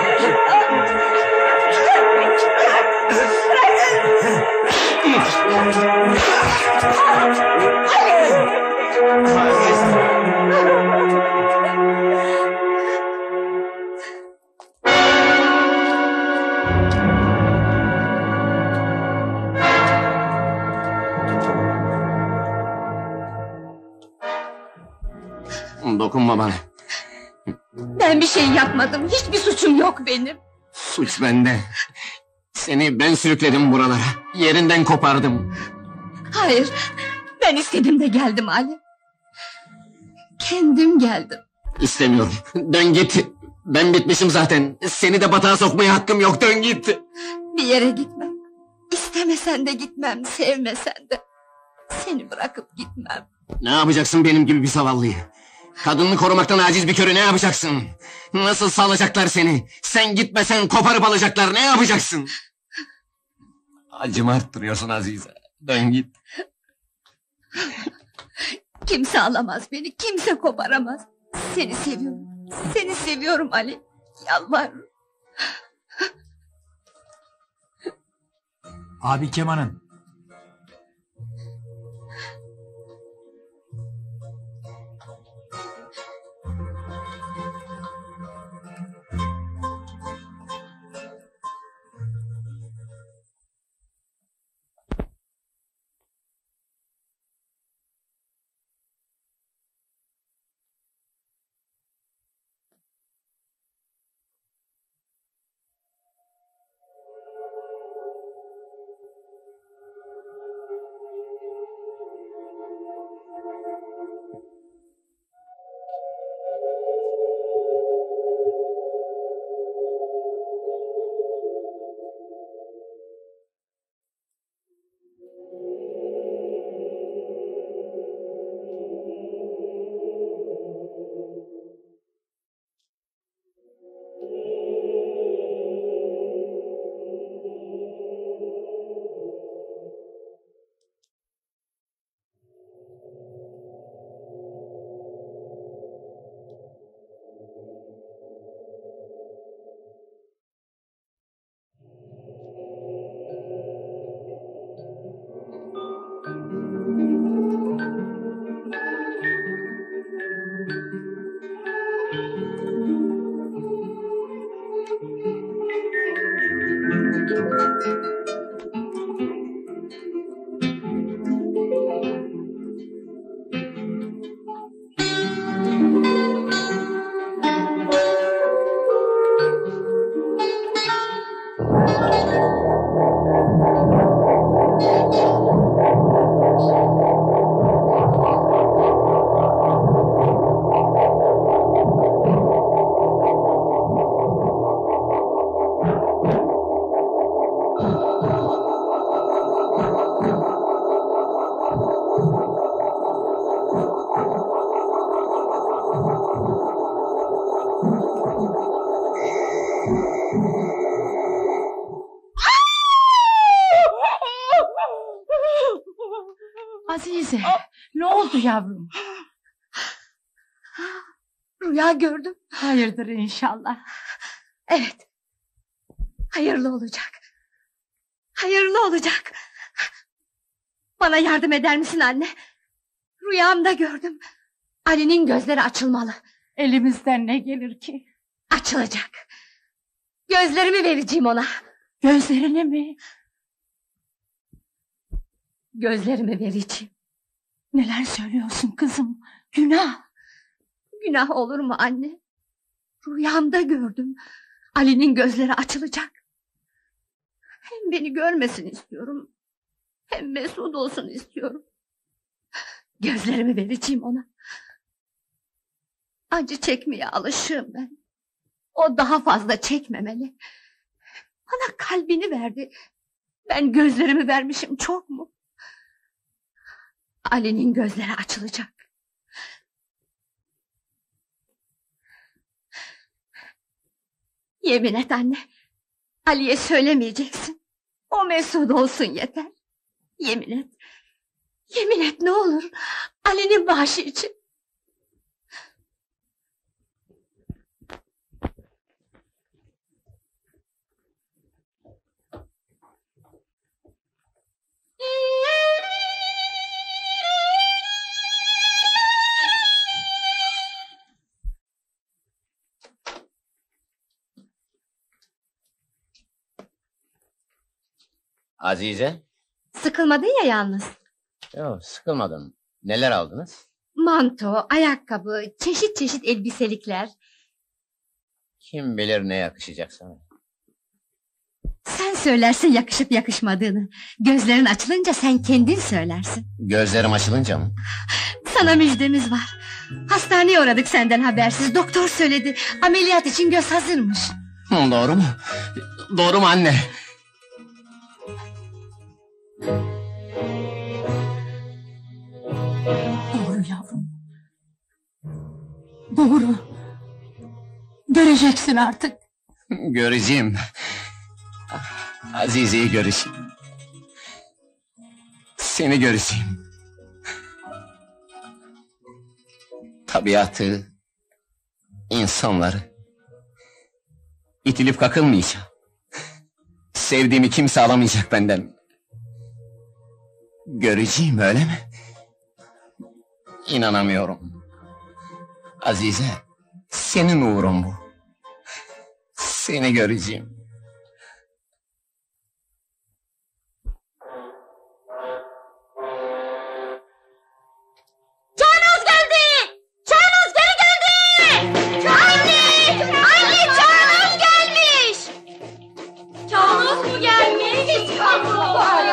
Dokunma bana. Ben bir şey yapmadım. Hiçbir suçum yok benim. Suç bende. Seni ben sürükledim buralara. Yerinden kopardım. Hayır. Ben istedim de geldim Ali. Kendim geldim. İstemiyorum. Dön git. Ben bitmişim zaten. Seni de batağa sokmaya hakkım yok. Dön git. Bir yere gitmem. İstemesen de gitmem, sevmesen de. Seni bırakıp gitmem. Ne yapacaksın benim gibi bir zavallıyı? Kadını korumaktan aciz bir körü ne yapacaksın? Nasıl salacaklar seni? Sen gitmesen koparıp alacaklar, ne yapacaksın? Acımı arttırıyorsun Azize. Dön git. Kimse alamaz beni, kimse koparamaz. Seni seviyorum, seni seviyorum Ali. Yalvarırım. Abi kemanın. Azize, ne oldu yavrum? Rüya gördüm. Hayırdır inşallah. Evet. Hayırlı olacak. Hayırlı olacak. Bana yardım eder misin anne? Rüyamda gördüm. Ali'nin gözleri açılmalı. Elimizden ne gelir ki? Açılacak. Gözlerimi vereceğim ona. Gözlerini mi? Gözlerimi vereceğim. Neler söylüyorsun kızım? Günah. Günah olur mu anne? Rüyamda gördüm. Ali'nin gözleri açılacak. Hem beni görmesin istiyorum, hem mesut olsun istiyorum. Gözlerimi vereceğim ona. Acı çekmeye alışığım ben. O daha fazla çekmemeli. Bana kalbini verdi. Ben gözlerimi vermişim çok mu? Ali'nin gözleri açılacak. Yemin et anne. Ali'ye söylemeyeceksin. O mesut olsun yeter. Yemin et. Yemin et ne olur. Ali'nin bağışı için. Azize? Sıkılmadın ya yalnız. Yok, sıkılmadım. Neler aldınız? Manto, ayakkabı, çeşit çeşit elbiselikler. Kim bilir ne yakışacak sana. Sen söylersin yakışıp yakışmadığını. Gözlerin açılınca sen kendin söylersin. Gözlerim açılınca mı? Sana müjdemiz var. Hastaneye uğradık senden habersiz. Doktor söyledi. Ameliyat için göz hazırmış. Doğru mu? Doğru mu anne? Doğru yavrum. Doğru. Göreceksin artık. Göreceğim. Azize'yi göreceğim. Seni göreceğim. Tabiatı, insanları. İtilip kakılmayacağım. Sevdiğimi kimse alamayacak benden. Göreceğim, öyle mi? İnanamıyorum. Azize, senin uğrun bu. Seni göreceğim. Çağınız geldi! Çağınız geri geldi! Anne! Anne çağınız gelmiş! Çağınız mı gelmiş? İstanbul!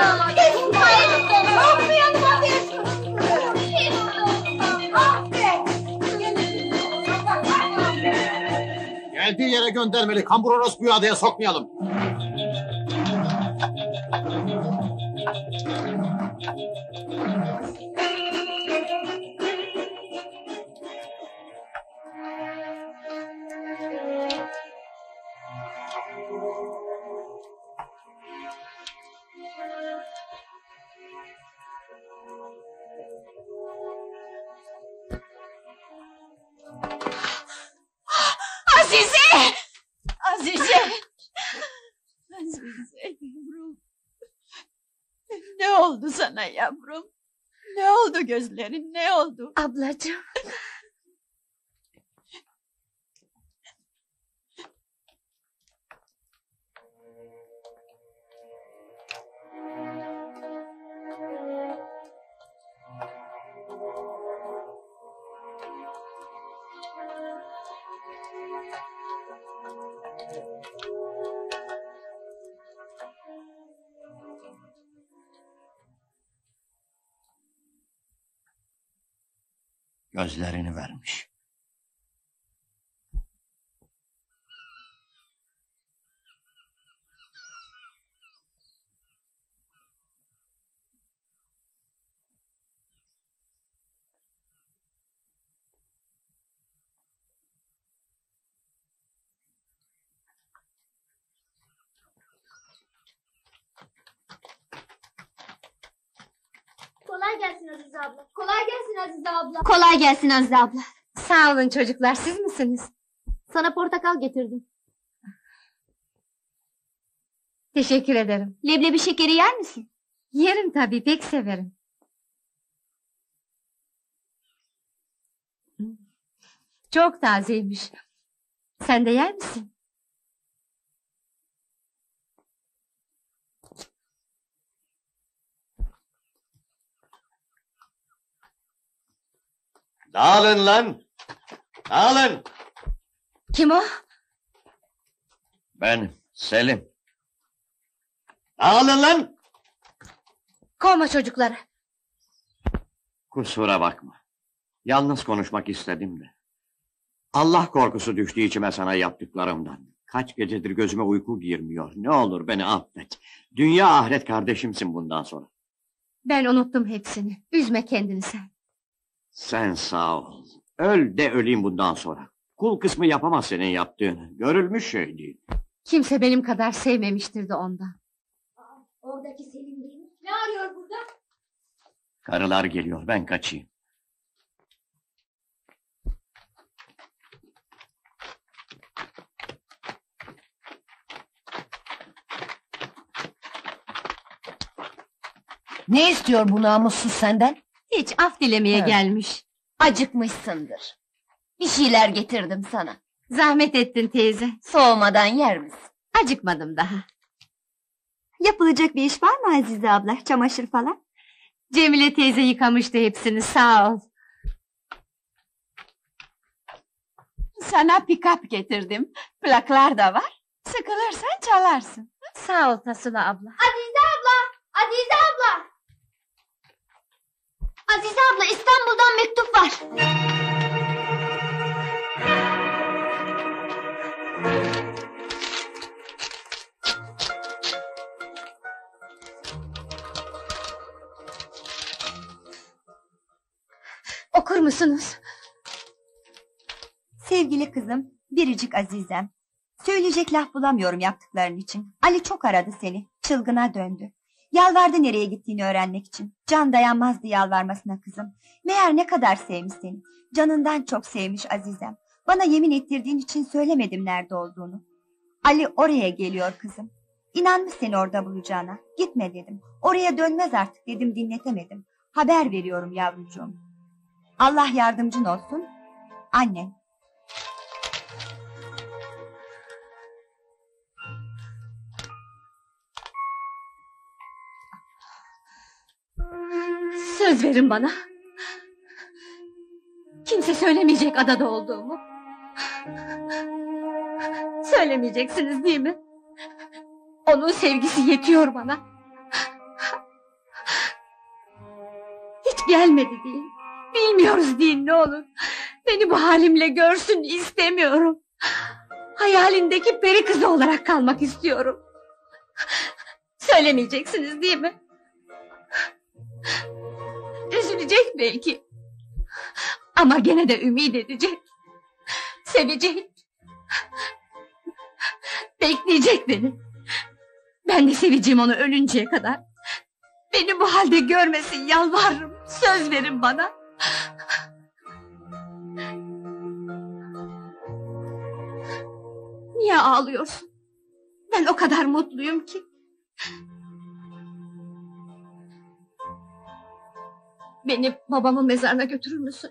Geldiği yere göndermeli. Kambur orospuyu adaya sokmayalım. Azize! Azize! Azize yavrum. Ne oldu sana yavrum? Ne oldu gözlerin, ne oldu? Ablacığım. Gözlerini vermiş. Kolay gelsin Azize abla. Kolay gelsin Azize abla. Kolay gelsin Azize abla. Sağ olun çocuklar, siz misiniz? Sana portakal getirdim. Teşekkür ederim. Leblebi şekeri yer misin? Yerim tabii, pek severim. Çok tazeymiş. Sen de yer misin? Dağılın lan! Dağılın! Kim o? Ben Selim. Dağılın lan! Kovma çocukları. Kusura bakma. Yalnız konuşmak istedim de. Allah korkusu düştü içime sana yaptıklarımdan. Kaç gecedir gözüme uyku girmiyor. Ne olur beni affet. Dünya ahiret kardeşimsin bundan sonra. Ben unuttum hepsini. Üzme kendini sen. Sen sağ ol. Öl de öleyim bundan sonra. Kul kısmı yapamaz senin yaptığını. Görülmüş şey değil. Kimse benim kadar sevmemiştir de ondan. Oradaki Selim değil mi? Ne arıyor burada? Karılar geliyor, ben kaçayım. Ne istiyor bu namussuz senden? Hiç af dilemeye Ha. gelmiş. Acıkmışsındır. Bir şeyler getirdim sana. Zahmet ettin teyze. Soğumadan yer misin? Acıkmadım daha. Yapılacak bir iş var mı Azize abla? Çamaşır falan? Cemile teyze yıkamıştı hepsini, sağ ol. Sana pick-up getirdim. Plaklar da var. Sıkılırsan çalarsın. Sağ ol Tasula abla. Azize abla! Azize abla! Azize abla, İstanbul'dan mektup var. Okur musunuz? Sevgili kızım, biricik Azizem. Söyleyecek laf bulamıyorum yaptıkların için. Ali çok aradı seni, çılgına döndü. Yalvardı nereye gittiğini öğrenmek için. Can dayanmazdı yalvarmasına kızım. Meğer ne kadar sevmiş seni. Canından çok sevmiş Azizem. Bana yemin ettirdiğin için söylemedim nerede olduğunu. Ali oraya geliyor kızım. İnanmış seni orada bulacağına. Gitme dedim. Oraya dönmez artık dedim, dinletemedim. Haber veriyorum yavrucuğum. Allah yardımcın olsun. Annen. Söz verin bana. Kimse söylemeyecek adada olduğumu. Söylemeyeceksiniz değil mi? Onun sevgisi yetiyor bana. Hiç gelmedi deyin. Bilmiyoruz deyin ne olur. Beni bu halimle görsün istemiyorum. Hayalindeki peri kızı olarak kalmak istiyorum. Söylemeyeceksiniz değil mi? Üzülecek belki. Ama gene de ümit edecek. Sevecek. Bekleyecek beni. Ben de seveceğim onu ölünceye kadar. Beni bu halde görmesin yalvarırım. Söz verin bana. Niye ağlıyorsun? Ben o kadar mutluyum ki. Beni babamın mezarına götürür müsün?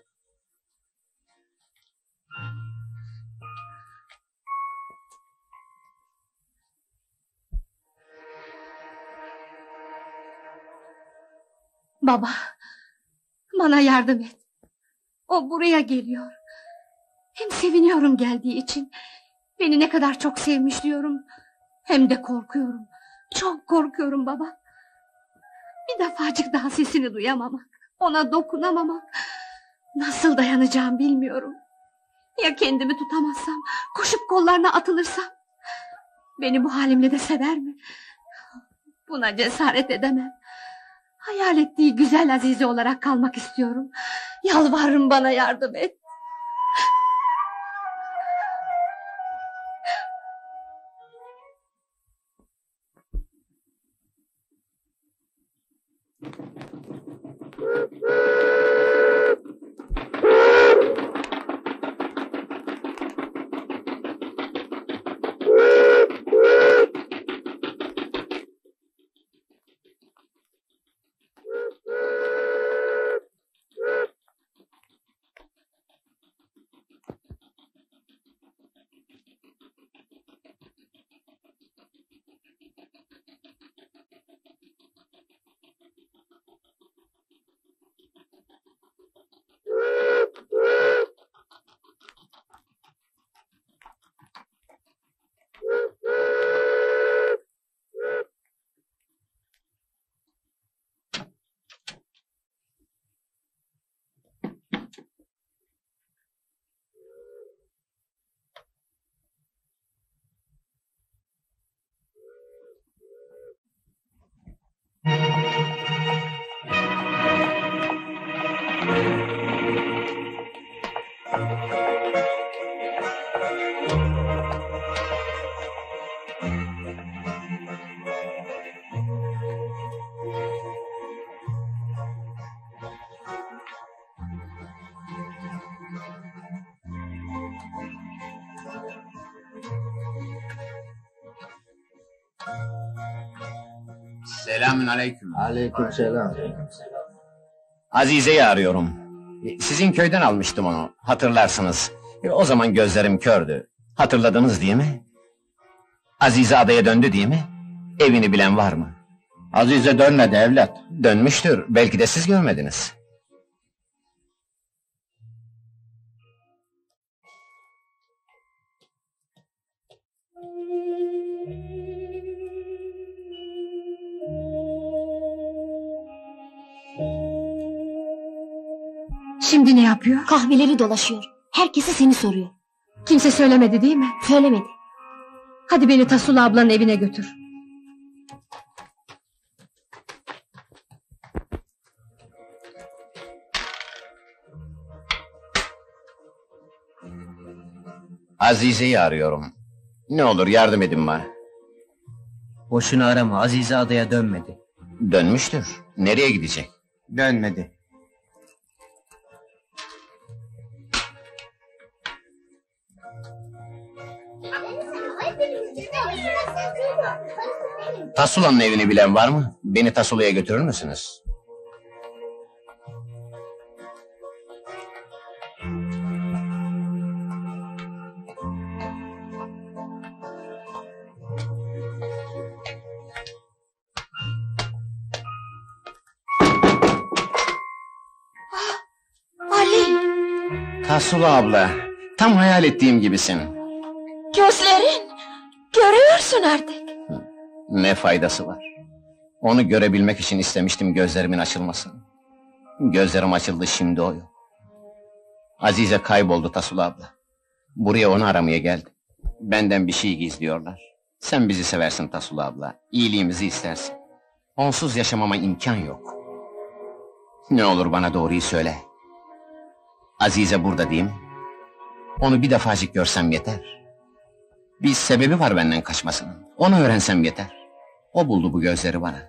Baba, bana yardım et. O buraya geliyor. Hem seviniyorum geldiği için. Beni ne kadar çok sevmiş diyorum. Hem de korkuyorum. Çok korkuyorum baba. Bir defacık daha sesini duyamamak, ona dokunamamak. Nasıl dayanacağım bilmiyorum. Ya kendimi tutamazsam, koşup kollarına atılırsam? Beni bu halimle de sever mi? Buna cesaret edemem. Hayal ettiği güzel Azize olarak kalmak istiyorum. Yalvarırım bana yardım et. Selamün aleyküm. Aleykümselam. Azize'yi arıyorum. Sizin köyden almıştım onu, hatırlarsınız. O zaman gözlerim kördü. Hatırladınız değil mi? Azize adaya döndü değil mi? Evini bilen var mı? Azize dönmedi evlat. Dönmüştür, belki de siz görmediniz. Şimdi ne yapıyor? Kahveleri dolaşıyor. Herkese seni soruyor. Kimse söylemedi değil mi? Söylemedi. Hadi beni Tasula ablanın evine götür. Azize'yi arıyorum. Ne olur yardım edin bana. Boşuna arama, Azize adaya dönmedi. Dönmüştür. Nereye gidecek? Dönmedi. Tasula'nın evini bilen var mı? Beni Tasula'ya götürür müsünüz? Ali! Tasula abla, tam hayal ettiğim gibisin. Gözlerin! Görüyorsun artık. Ne faydası var? Onu görebilmek için istemiştim gözlerimin açılmasını. Gözlerim açıldı, şimdi o yok. Azize kayboldu Tasula abla. Buraya onu aramaya geldim. Benden bir şey gizliyorlar. Sen bizi seversin Tasula abla, iyiliğimizi istersin. Onsuz yaşamama imkan yok. Ne olur bana doğruyu söyle. Azize burada değil mi? Onu bir defacık görsem yeter. Bir sebebi var benden kaçmasının. Onu öğrensem yeter. O buldu bu gözleri bana.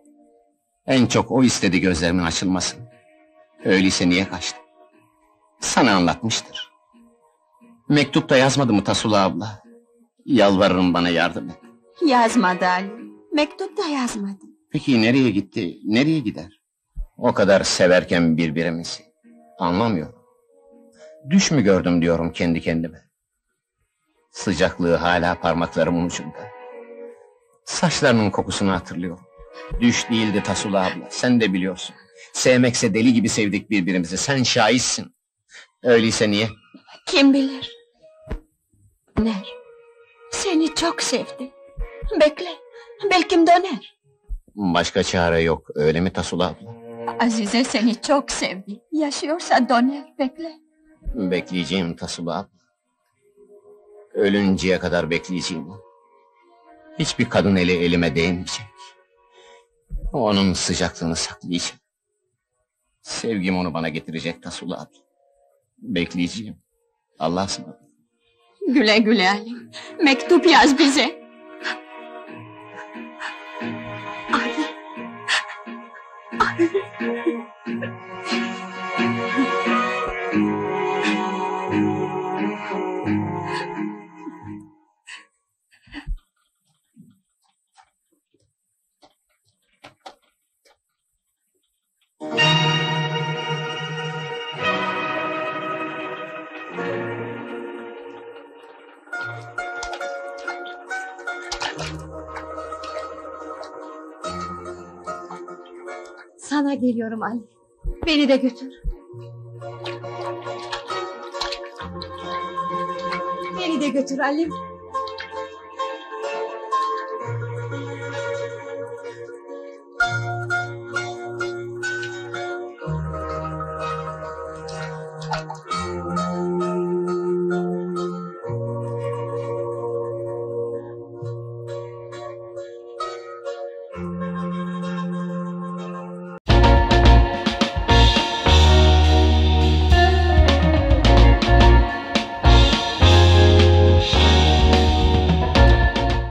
En çok o istedi gözlerimin açılmasını. Öyleyse niye kaçtı? Sana anlatmıştır. Mektupta yazmadı mı Tasula abla? Yalvarırım bana yardım et. Yazmadı Ali. Mektupta yazmadı. Peki nereye gitti, nereye gider? O kadar severken birbirimizi. Anlamıyorum. Düş mü gördüm diyorum kendi kendime. Sıcaklığı hala parmaklarımın ucunda. Saçlarının kokusunu hatırlıyorum. Düş değildi Tasula abla, sen de biliyorsun. Sevmekse deli gibi sevdik birbirimizi, sen şahitsin. Öyleyse niye? Kim bilir? Döner. Seni çok sevdi. Bekle, belki döner. Başka çare yok, öyle mi Tasula abla? Azize seni çok sevdi. Yaşıyorsa döner, bekle. Bekleyeceğim Tasula abla. Ölünceye kadar bekleyeceğim. Hiçbir kadın eli elime değmeyecek. Onun sıcaklığını saklayacağım. Sevgim onu bana getirecek Tasula abla. Bekleyeceğim. Allah'a ısmarladık. Güle güle Ali. Mektup yaz bize. Ali. Ali. Sana geliyorum Ali. Beni de götür. Beni de götür Ali.